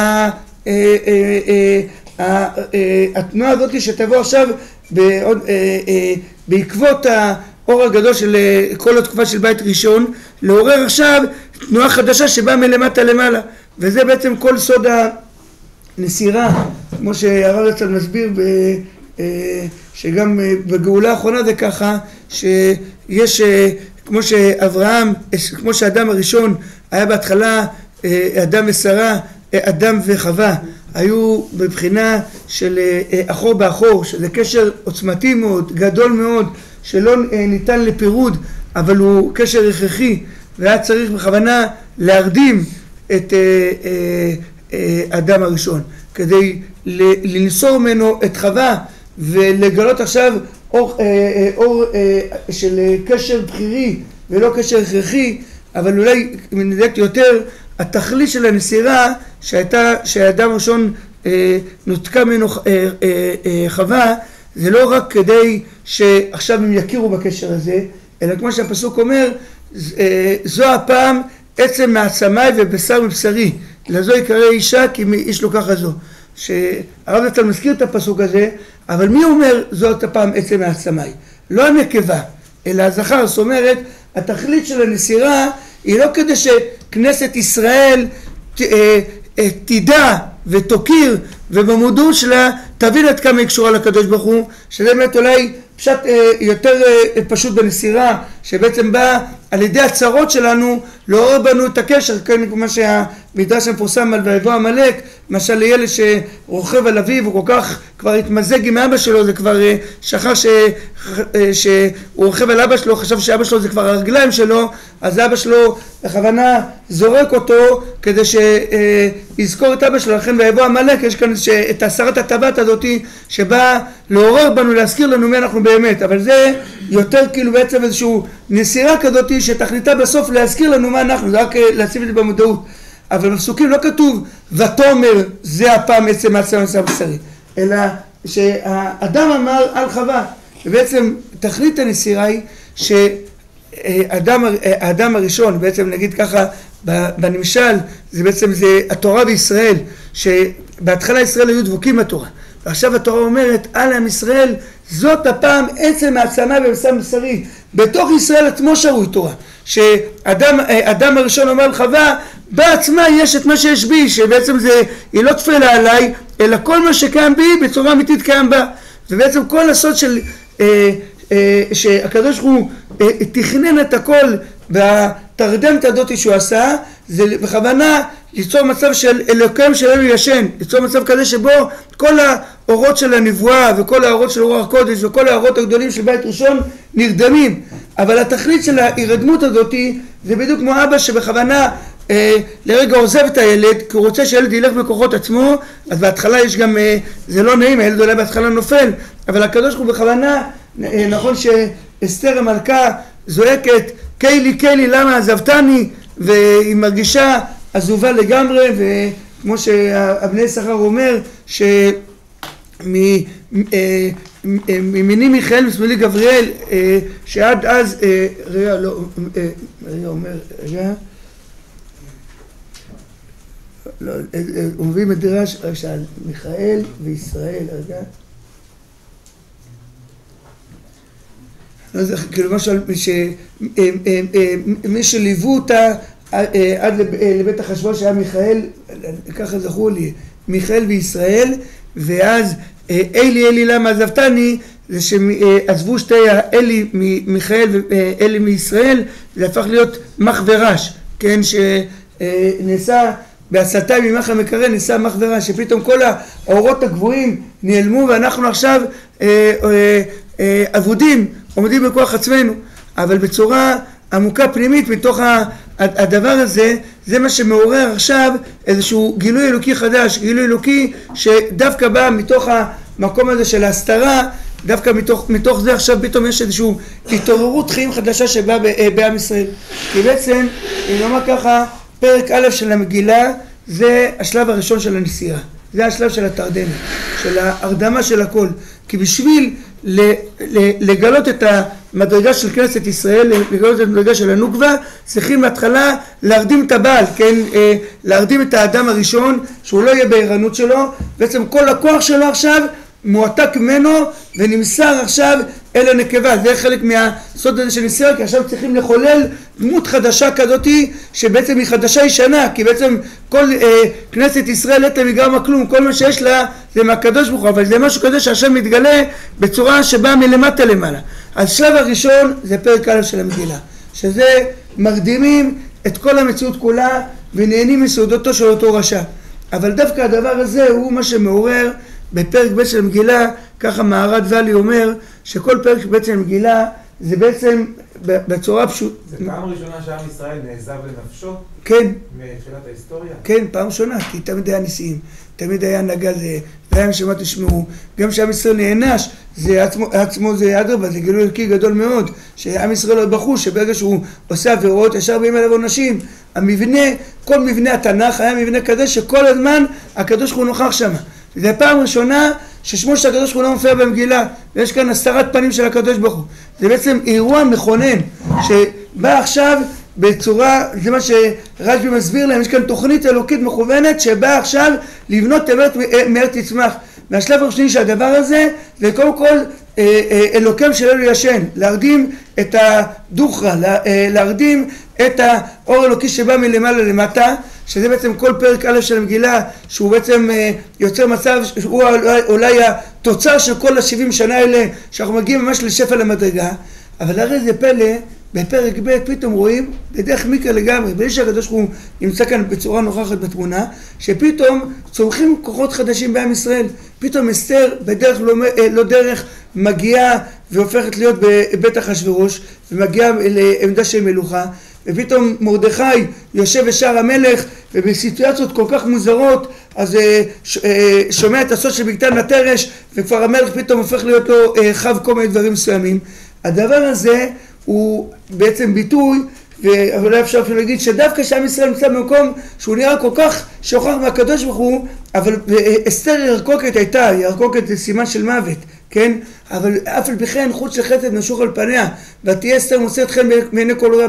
התנועה הזאת שתבוא עכשיו בעקבות האור הגדול של כל התקופה של בית ראשון, לעורר עכשיו תנועה חדשה שבאה מלמטה למעלה. וזה בעצם כל סוד הנסירה, כמו שהרב יצחק מסביר שגם בגאולה האחרונה זה ככה, שיש כמו שאברהם, כמו שהאדם הראשון היה בהתחלה אדם ושרה, אדם וחווה היו בבחינה של אחור באחור, שזה קשר עוצמתי מאוד, גדול מאוד, שלא ניתן לפירוד, אבל הוא קשר הכרחי, והיה צריך בכוונה להרדים את האדם הראשון כדי לנסור ממנו את חווה ולגלות עכשיו אור של קשר בחירי ולא קשר הכרחי. אבל אולי אם נדייק יותר, התכלית של הנסירה שהייתה שהאדם הראשון נותקה ממנו חווה, זה לא רק כדי שעכשיו הם יכירו בקשר הזה, אלא כמו שהפסוק אומר, זו הפעם עצם מעצמי ובשר מבשרי, לזו יקרא אישה כי איש לא ככה זו. שהרב נתן מזכיר את הפסוק הזה, אבל מי אומר זאת הפעם עצם מעצמי? לא הנקבה, אלא הזכר. זאת אומרת, התכלית של הנסירה היא לא כדי שכנסת ישראל תדע ותוקיר ובמודעות שלה תבין עד כמה היא קשורה לקדוש ברוך הוא, שזה באמת אולי פשט יותר פשוט בנסירה, שבעצם בא על ידי הצרות שלנו לעורר בנו את הקשר, כמו שהמדרש המפורסם על ויבוא עמלק, למשל לילד שרוכב על אביו, הוא כל כך כבר התמזג עם אבא שלו, זה כבר שכח שהוא רוכב על אבא שלו, חשב שאבא שלו זה כבר הרגליים שלו, אז אבא שלו בכוונה זורק אותו כדי שיזכור את אבא שלו. לכן ויבוא עמלק, יש כאן את הסרת הטבעת הזאת שבאה לעורר בנו, להזכיר לנו מי אנחנו באמת, אבל זה יותר כאילו בעצם איזושהי נסירה כזאת שתכליתה בסוף להזכיר לנו מה אנחנו, זה רק להציב את זה במודעות. אבל בפסוקים לא כתוב ותאמר זה הפעם עצם מעצמי ובשרי, אלא שהאדם אמר על חווה. ובעצם תכלית הנסירה היא שהאדם הראשון, בעצם נגיד ככה בנמשל, זה בעצם זה התורה בישראל, שבהתחלה ישראל היו דבוקים בתורה, ועכשיו התורה אומרת על עם ישראל זאת הפעם עצם מעצמי ובשר מבשרי. בתוך ישראל עצמו שרוי תורה, שאדם הראשון אומר לחווה בעצמה יש את מה שיש בי, שבעצם זה היא לא תפלה עליי אלא כל מה שקיים בי בצורה אמיתית קיים בה. ובעצם כל הסוד של שהקדוש ברוך הוא תכנן את הכל בתרדמת הזאת שהוא עשה, זה בכוונה ליצור מצב של אלוקים שלנו ישן, ליצור מצב כזה שבו כל האורות של הנבואה וכל האורות של רוח הקודש וכל האורות הגדולים של בית ראשון נרדמים. אבל התכלית של ההירדמות הזאת זה בדיוק כמו אבא שבכוונה לרגע עוזב את הילד כי הוא רוצה שהילד ילך בכוחות עצמו. אז בהתחלה יש גם, זה לא נעים, הילד אולי בהתחלה נופל, אבל הקדוש ברוך הוא בכוונה, נכון שאסתר המלכה זועקת קיילי קיילי למה עזבתני, והיא מרגישה עזובה לגמרי, וכמו שהבני יששכר אומר ממיני מיכאל משמאלי גבריאל, שעד אז רגע אומר רגע הוא מביא מדרש על מיכאל וישראל, רגע כאילו למשל מי שליוו אותה עד לבית אחשוורוש שהיה מיכאל, ככה זכו לי, מיכאל וישראל, ואז אלי אלי למה עזבתני, זה שעזבו שתי אלי מיכאל ואלי מישראל, זה הפך להיות מח ורש, כן, שנעשה בהסתה ממח המקרא, נעשה מח ורע, שפתאום כל האורות הגבוהים נעלמו ואנחנו עכשיו עבודים, עומדים בכוח עצמנו, אבל בצורה עמוקה פנימית מתוך הדבר הזה, זה מה שמעורר עכשיו איזשהו גילוי אלוקי חדש, גילוי אלוקי שדווקא בא מתוך המקום הזה של ההסתרה, דווקא מתוך זה עכשיו פתאום יש איזושהי התעוררות חיים חדשה שבאה בעם ישראל. כי בעצם, אם נאמר ככה, פרק א' של המגילה זה השלב הראשון של הנסיעה, זה השלב של התרדמת, של ההרדמה של הכל. כי בשביל לגלות את המדרגה של כנסת ישראל, לגלות את המדרגה של הנוקבה, צריכים להתחלה להרדים את הבעל, כן? להרדים את האדם הראשון, שהוא לא יהיה בערנות שלו, בעצם כל הכוח שלו עכשיו מועתק ממנו ונמסר עכשיו אל הנקבה. זה חלק מהסוד הזה של ישראל, כי עכשיו צריכים לחולל דמות חדשה כזאת שבעצם היא חדשה ישנה, כי בעצם כל כנסת ישראל אין מגרמה כלום, כל מה שיש לה זה מהקדוש ברוך הוא, אבל זה משהו כזה שהשם מתגלה בצורה שבאה מלמטה למעלה. אז שלב הראשון זה פרק א' של המגילה, שזה מרדימים את כל המציאות כולה ונהנים מסעודתו של אותו רשע. אבל דווקא הדבר הזה הוא מה שמעורר בפרק ב' של המגילה. ככה מהר"ד ואלי אומר שכל פרק ב' של המגילה זה בעצם בצורה פשוט. זה פעם ראשונה שעם ישראל נעזב לנפשו? כן. מתחילת ההיסטוריה? כן, פעם ראשונה, כי תמיד היה ניסים, תמיד היה נגע, זה היה משמע תשמעו. גם שעם ישראל נענש, זה עצמו זה אדרבה, זה גילוי אלוקי גדול מאוד, שעם ישראל עוד בחוש, שברגע שהוא עושה עבירות, ישר באים אליו עונשים. המבנה, כל מבנה התנ"ך היה מבנה כזה שכל הזמן הקדוש ברוך הוא נוכח שם. זה פעם ראשונה ששמו של הקדוש ברוך הוא לא מופיע במגילה, ויש כאן הסתרת פנים של הקדוש ברוך הוא. זה בעצם אירוע מכונן שבא עכשיו בצורה, זה מה שרשב"י מסביר להם, יש כאן תוכנית אלוקית מכוונת שבאה עכשיו לבנות מארץ תצמח. והשלב הראשון של הדבר הזה זה קודם כל אלוקים של אלו ישן, להרדים את הדוכרה, להרדים את האור אלוקי שבא מלמעלה למטה, שזה בעצם כל פרק א' של המגילה, שהוא בעצם יוצר מצב שהוא אולי התוצר של כל ה-70 שנה האלה, שאנחנו מגיעים ממש לשפע למדרגה. אבל הרי זה פלא, בפרק ב' פתאום רואים, בדרך מיקרא לגמרי, בלי שהקדוש ברוך הוא נמצא כאן בצורה נוכחת בתמונה, שפתאום צומחים כוחות חדשים בעם ישראל. פתאום אסתר בדרך לא דרך מגיעה והופכת להיות בבית אחשוורוש, ומגיעה לעמדה של מלוכה, ופתאום מרדכי יושב בשער המלך, ובסיטואציות כל כך מוזרות, אז שומע את הסוד של בגתן התרש, וכבר המלך פתאום הופך להיות לו חב כל מיני דברים מסוימים. הדבר הזה הוא בעצם ביטוי, ואולי אפשר אפילו להגיד שדווקא שעם ישראל נמצא במקום שהוא נראה כל כך שוכח מהקדוש ברוך הוא, אבל אסתר ירקוקת הייתה, ירקוקת זה סימן של מוות, כן? אבל אף על פי כן חוץ של חסד נשוך על פניה, ותהיה אסתר מוצאת חן מעיני כל רע.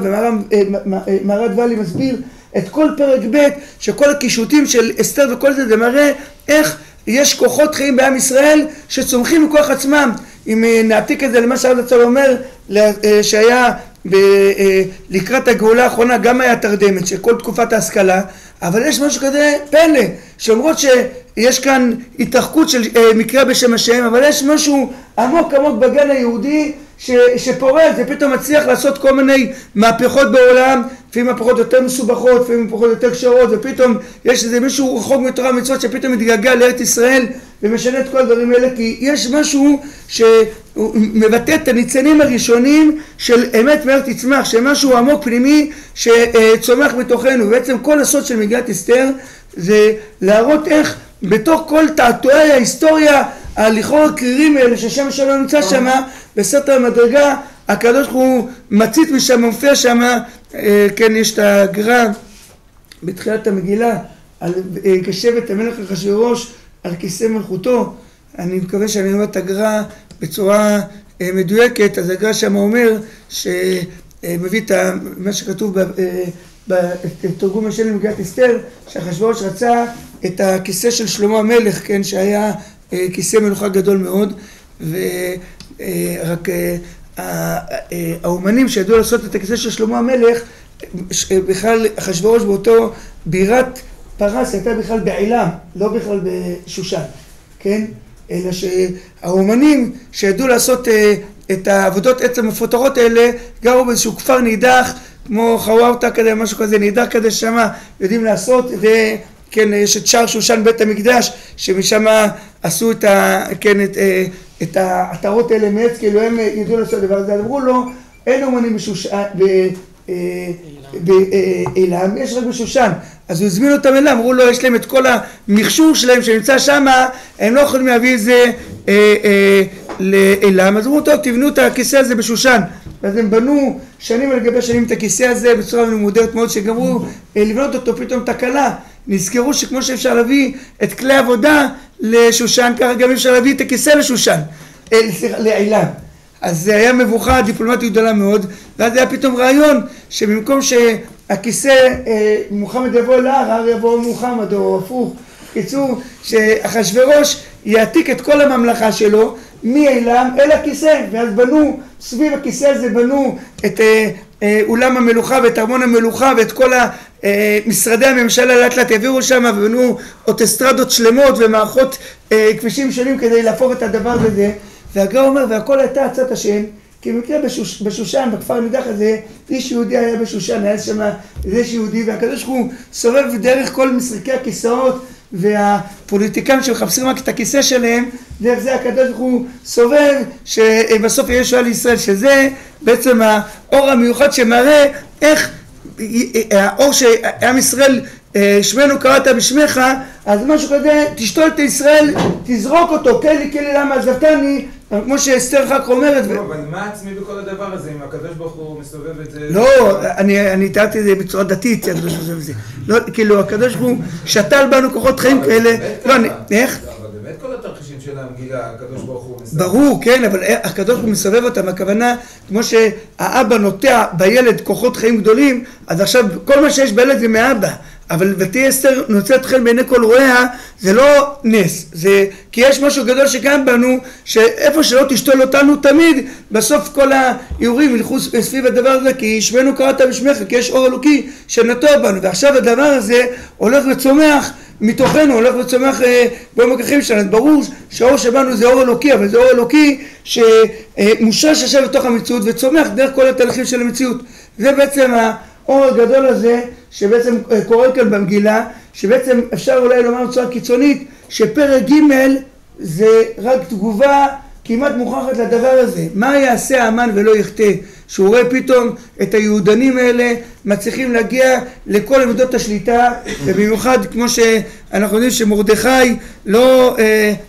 ומהר"ד ואלי מסביר את כל פרק ב' שכל הקישוטים של אסתר וכל זה, זה מראה איך יש כוחות חיים בעם ישראל שצומחים מכוח עצמם. אם נעתיק את זה למה שהר"ד הצל אומר, שהיה לקראת הגאולה האחרונה גם היה תרדמת של כל תקופת ההשכלה, אבל יש משהו כזה פלא, שלמרות שיש כאן התרחקות של מקרא בשם השם, אבל יש משהו עמוק עמוק בגן היהודי שפורץ ופתאום מצליח לעשות כל מיני מהפכות בעולם, לפעמים מהפכות יותר מסובכות, לפעמים מהפכות יותר קשרות, ופתאום יש איזה מישהו רחוק מתורה ומצוות שפתאום מתגעגע לארץ ישראל ומשנה את כל הדברים האלה, כי יש משהו שמבטא את הניצנים הראשונים של אמת מארץ תצמח, שמשהו עמוק פנימי שצומח בתוכנו. ובעצם כל הסוד של מגילת אסתר זה להראות איך בתוך כל תעתועי ההיסטוריה הלכאורה קרירים האלה ששם שלא נמצא שם בסתר המדרגה, הקדוש הוא מצית משם, מופיע שם. כן, יש את הגר"א בתחילת המגילה על כשבט המלך אחשוורוש על כיסא מלכותו. אני מקווה שאני אומר את הגר"א בצורה מדויקת. אז הגר"א שם אומר שמביא את מה שכתוב בתרגום השני למגילת אסתר, שאחשוורוש רצה את הכיסא של שלמה המלך, כן, שהיה כיסא מלוכה גדול מאוד, ורק האומנים שידעו לעשות את הכיסא של שלמה המלך, בכלל אחשוורוש באותו בירת פרס הייתה בכלל בעילם, לא בכלל בשושן, כן? אלא שהאומנים שידעו לעשות את העבודות עץ המפותרות האלה גרו באיזשהו כפר נידח כמו חווארטה כזה, משהו כזה נהדר כזה שמה, יודעים לעשות, וכן, יש את שער שושן בית המקדש, שמשם עשו את העטרות האלה מעץ, כאילו הם ידעו לעשות דבר הזה, אמרו לו, אין אומנים באילם, יש רק בשושן. אז הוא הזמין אותם אליו, אמרו לו, יש להם את כל המכשור שלהם שנמצא שם, הם לא יכולים להביא את זה לאילם, אז אמרו, טוב, תבנו את הכיסא הזה בשושן. אז הם בנו שנים על גבי שנים את הכיסא הזה בצורה ממודרת מאוד, שגמרו לבנות אותו, פתאום תקלה. נזכרו שכמו שאפשר להביא את כלי עבודה לשושן, ככה גם אפשר להביא את הכיסא לשושן, לאילם. אז זה היה מבוכה דיפלומטית גדולה מאוד, ואז היה פתאום רעיון שבמקום שהכיסא מוחמד יבוא להר, ההר יבוא מוחמד או הפוך, קיצור שאחשוורוש יעתיק את כל הממלכה שלו מאילם אל הכיסא, ואז בנו סביב הכיסא הזה, בנו את אולם המלוכה ואת ארמון המלוכה ואת כל משרדי הממשלה לאט לאט העבירו שם, ובנו אוטוסטרדות שלמות ומערכות כבישים שונים כדי להפוך את הדבר הזה. והגר"א אומר, והכל הייתה עצת השם, כי במקרה בשושן, בכפר נידח הזה, איש יהודי היה בשושן, היה שם איש יהודי, והקדוש ברוך הוא סובב דרך כל משחקי הכיסאות, והפוליטיקאים שמחפשים רק את הכיסא שלהם, דרך זה הקדוש ברוך הוא סובב, שבסוף יהיה שואה לישראל, שזה בעצם האור המיוחד שמראה איך האור שעם ישראל שמנו קראת בשמך, אז משהו כזה, תשתול את ישראל, תזרוק אותו, כלי למה עזבתני, כמו שאסתר אחר כך אומרת. לא, אבל מה עצמי בכל הדבר הזה, אם הקדוש ברוך הוא מסובב את זה? לא, אני תיארתי את זה בצורה דתית, הקדוש ברוך הוא זה. לא, כאילו, הקדוש ברוך הוא שתל בנו כוחות חיים כאלה. לא, איך? אבל באמת כל התרחישים של המגילה, הקדוש ברוך הוא מסובב. ברור, כן, אבל הקדוש ברוך הוא מסובב אותם, הכוונה, כמו שהאבא נוטע בילד כוחות חיים גדולים, אז עכשיו כל מה שיש בילד זה מהאבא. אבל ותהי אסתר נוצאת חן בעיני כל רואיה, זה לא נס, זה כי יש משהו גדול שקיים בנו, שאיפה שלא תשתול אותנו תמיד, בסוף כל האיורים ילכו סביב הדבר הזה, כי שמנו קראת בשמך, כי יש אור אלוקי שנטוע בנו, ועכשיו הדבר הזה הולך וצומח מתוכנו, הולך וצומח בעומק החיים שלנו. אז ברור שהאור שבנו זה אור אלוקי, אבל זה אור אלוקי שמושרש עכשיו בתוך המציאות וצומח דרך כל התהליכים של המציאות. זה בעצם האור הגדול הזה שבעצם קורה כאן במגילה, שבעצם אפשר אולי לומר בצורה קיצונית שפרק ג' זה רק תגובה כמעט מוכחת לדבר הזה. מה יעשה האמן ולא יחטא? שהוא רואה פתאום את היהודנים האלה מצליחים להגיע לכל עמדות השליטה, ובמיוחד כמו שאנחנו יודעים שמרדכי לא,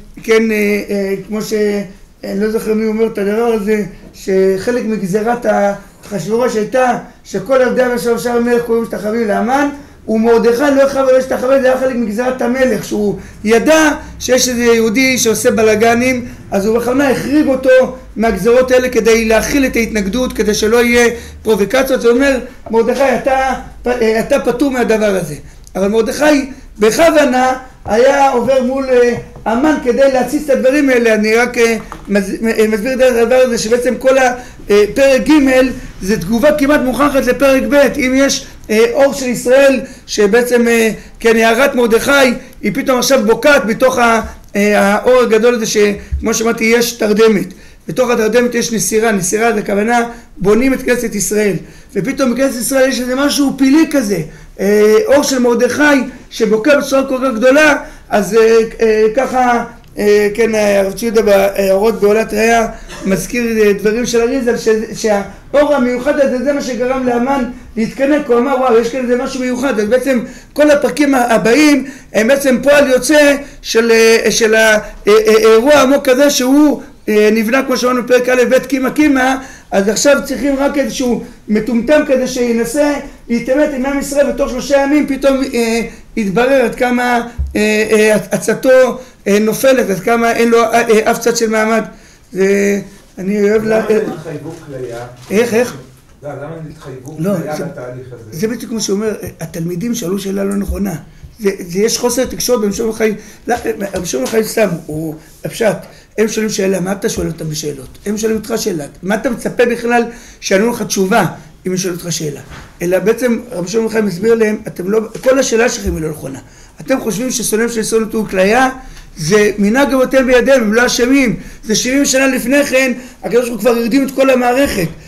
כמו לא זוכר מי אומר את הדבר הזה, שחלק מגזירת אחשוורוש הייתה שכל עבדי ושלושה המלך קוראים שתחווים להמן, ומרדכי לא יחווה ולא שתחווה, זה היה חלק מגזירת המלך, שהוא ידע שיש איזה יהודי שעושה בלגנים, אז הוא בכוונה החריג אותו מהגזירות האלה כדי להכיל את ההתנגדות, כדי שלא יהיה פרובוקציות. זה אומר, מרדכי אתה פטור מהדבר הזה. אבל מרדכי בכוונה היה עובר מול המן כדי להציץ את הדברים האלה. אני רק מסביר את הדבר הזה, שבעצם כל הפרק ג' זה תגובה כמעט מוכחת לפרק ב'. אם יש אור של ישראל שבעצם הערת מרדכי היא פתאום עכשיו בוקעת בתוך האור הגדול הזה, שכמו שאמרתי יש תרדמת, בתוך התרדמת יש נסירה. נסירה זה הכוונה בונים את כנסת ישראל, ופתאום בכנסת ישראל יש איזה משהו פילי כזה, אור של מרדכי שבוקע בצורה כל כך גדולה. אז ככה כן, הרב ציודה בהערות בעולת ראיה מזכיר דברים של אריזל, שהאור המיוחד הזה זה מה שגרם להמן להתקנק. הוא אמר וואו, יש כאן איזה משהו מיוחד. אז בעצם כל הפרקים הבאים הם בעצם פועל יוצא של האירוע העמוק הזה, שהוא נבנה כמו שאמרנו בפרק א' ב' קימה קימה. אז עכשיו צריכים רק איזשהו מטומטם כזה שינסה להתאמת עם עם ישראל, בתוך 3 ימים פתאום יתברר עד כמה עצתו נופלת, עד כמה אין לו אף צד של מעמד. אני אוהב למה נתחייבו כליה? איך? למה נתחייבו כליה לתהליך הזה? זה בדיוק כמו שאומר, התלמידים שאלו שאלה לא נכונה. יש חוסר תקשורת בין שום החיים. שום החיים סתם, הוא הפשט. הם שואלים שאלה, מה אתה שואל אותם בשאלות? הם שואלים אותך שאלה. מה אתה מצפה בכלל שיענו לך תשובה אם הם שואלים אותך שאלה? אלא בעצם רבי שמעון חיים מסביר להם, כל השאלה שלכם היא לא נכונה. אתם חושבים ששונאים של סונות הוא כליה, זה מנהג אבותיהם בידיהם, הם לא אשמים. זה 70 שנה לפני כן, הקדוש ברוך הוא כבר הרדים את כל המערכת.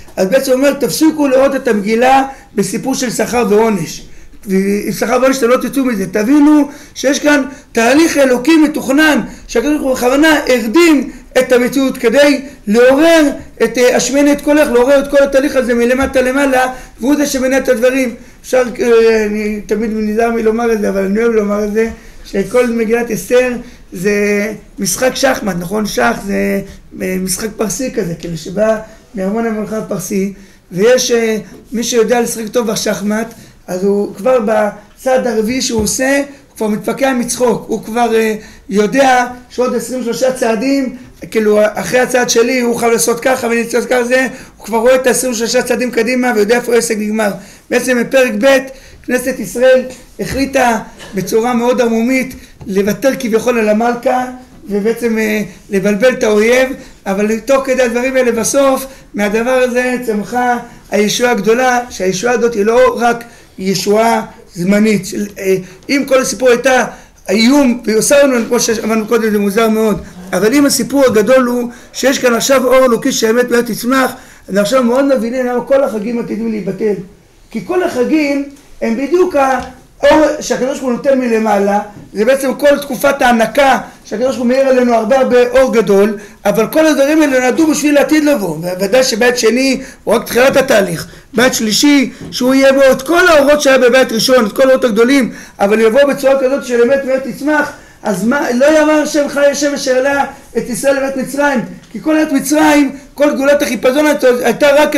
אז בעצם הוא אומר, תפסיקו לראות את המגילה בסיפור של שכר ועונש. שכר ועונש אתם לא תצאו מזה, תבינו שיש כאן תהליך אלוקי מתוכנן, שהקדוש ברוך הוא בכוונה הרדים את המציאות כדי לעורר את השמנת קולך, לעורר את כל התהליך הזה מלמטה למעלה, והוא זה שמנה את הדברים. אפשר, אני תמיד נזהר מלומר את זה, אבל אני אוהב לומר את זה, שכל מגילת אסתר זה משחק שחמט, נכון? שח זה משחק פרסי כזה, כאילו שבא מארמון הממלכה הפרסי, ויש מי שיודע לשחק טוב בשחמט, אז הוא כבר בצעד הרביעי שהוא עושה, הוא כבר מתפקע מצחוק, הוא כבר יודע שעוד 23 צעדים, כאילו אחרי הצעד שלי הוא חייב לעשות ככה ואני לעשות ככה זה, הוא כבר רואה את 23 צעדים קדימה ויודע איפה העסק נגמר. בעצם בפרק ב' כנסת ישראל החליטה בצורה מאוד ערמומית לוותר כביכול על המלכה ובעצם לבלבל את האויב, אבל תוך כדי הדברים האלה בסוף מהדבר הזה צמחה הישועה הגדולה, שהישועה הזאת היא לא רק ישועה זמנית. אם כל הסיפור הייתה האיום, והיא עושה לנו, כמו שאמרנו קודם, זה מוזר מאוד, אבל אם הסיפור הגדול הוא שיש כאן עכשיו אור אלוקי שהאמת באמת תצמח, אז עכשיו מאוד מבינים למה כל החגים עתידים להיבטל. כי כל החגים הם בדיוק האור שהקדוש ברוך הוא נותן מלמעלה, זה בעצם כל תקופת ההנקה שהקדוש ברוך הוא מאיר עלינו הרבה אור גדול, אבל כל הדברים האלה נועדו בשביל לעתיד לבוא, ובוודאי שבית שני הוא רק תחילת התהליך, בית שלישי שהוא יהיה בו את כל האורות שהיה בבית ראשון, את כל האורות הגדולים, אבל יבוא בצורה כזאת של אמת באמת תצמח, אז מה, לא יאמר השם חי השם אשר העלה את ישראל לבית מצרים, כי כל עת מצרים, כל גאולת החיפזון הייתה רק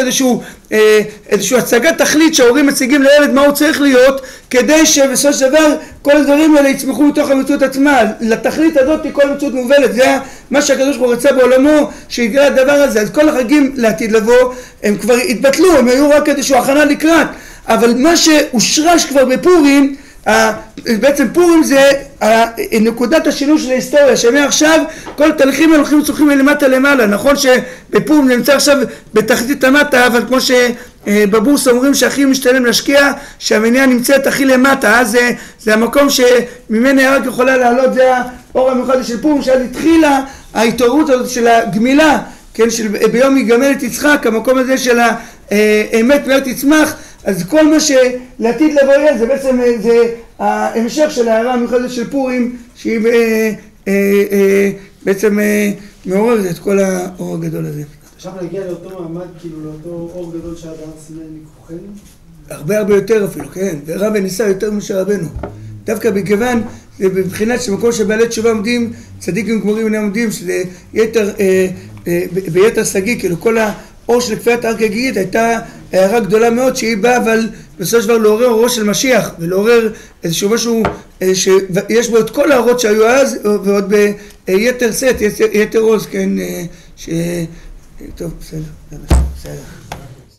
איזשהו הצגת תכלית שההורים מציגים לילד מה הוא צריך להיות, כדי שבסופו של דבר כל הדברים האלה יצמחו מתוך המציאות עצמה. לתכלית הזאת כל המציאות מובלת, זה מה שהקדוש ברוך הוא רצה בעולמו שיגרע הדבר הזה. אז כל החגים לעתיד לבוא הם כבר התבטלו, הם היו רק איזשהו הכנה לקראת, אבל מה שהושרש כבר בפורים, בעצם פורים זה נקודת השינוי של ההיסטוריה, שמעכשיו כל תהליכים הולכים וצורכים מלמטה למעלה. נכון שבפורים זה נמצא עכשיו בתחתית המטה, אבל כמו שבבורסה אומרים שהכי משתלם להשקיע שהמניעה נמצאת הכי למטה, אז זה המקום שממנה רק יכולה לעלות, זה האור המיוחד של פורים, שאז התחילה ההתעוררות הזאת של הגמילה, כן, ביום יגמל את יצחק, המקום הזה של האמת באמת תצמח. אז כל מה שלעתיד לבוא יהיה, זה בעצם זה ההמשך של ההערה המיוחדת של פורים, שהיא בעצם מעוררת את כל האור הגדול הזה. עכשיו להגיע לאותו מעמד, כאילו לאותו אור גדול שהיה בהר סיני מכוחנו? הרבה יותר אפילו, כן, ורב וניסה יותר משל רבנו. דווקא מכיוון, זה בבחינת שמקום שבעלי תשובה עומדים, צדיקים גמורים אינם עומדים, שזה ביתר סגי, כאילו כל האור של כפיית הר כגיגית הייתה הערה גדולה מאוד שהיא באה, אבל בסופו של דבר לעורר אורו של משיח ולעורר איזשהו משהו שיש בו את כל האורות שהיו אז ועוד ביתר סט, יתר עוז, כן, טוב, בסדר.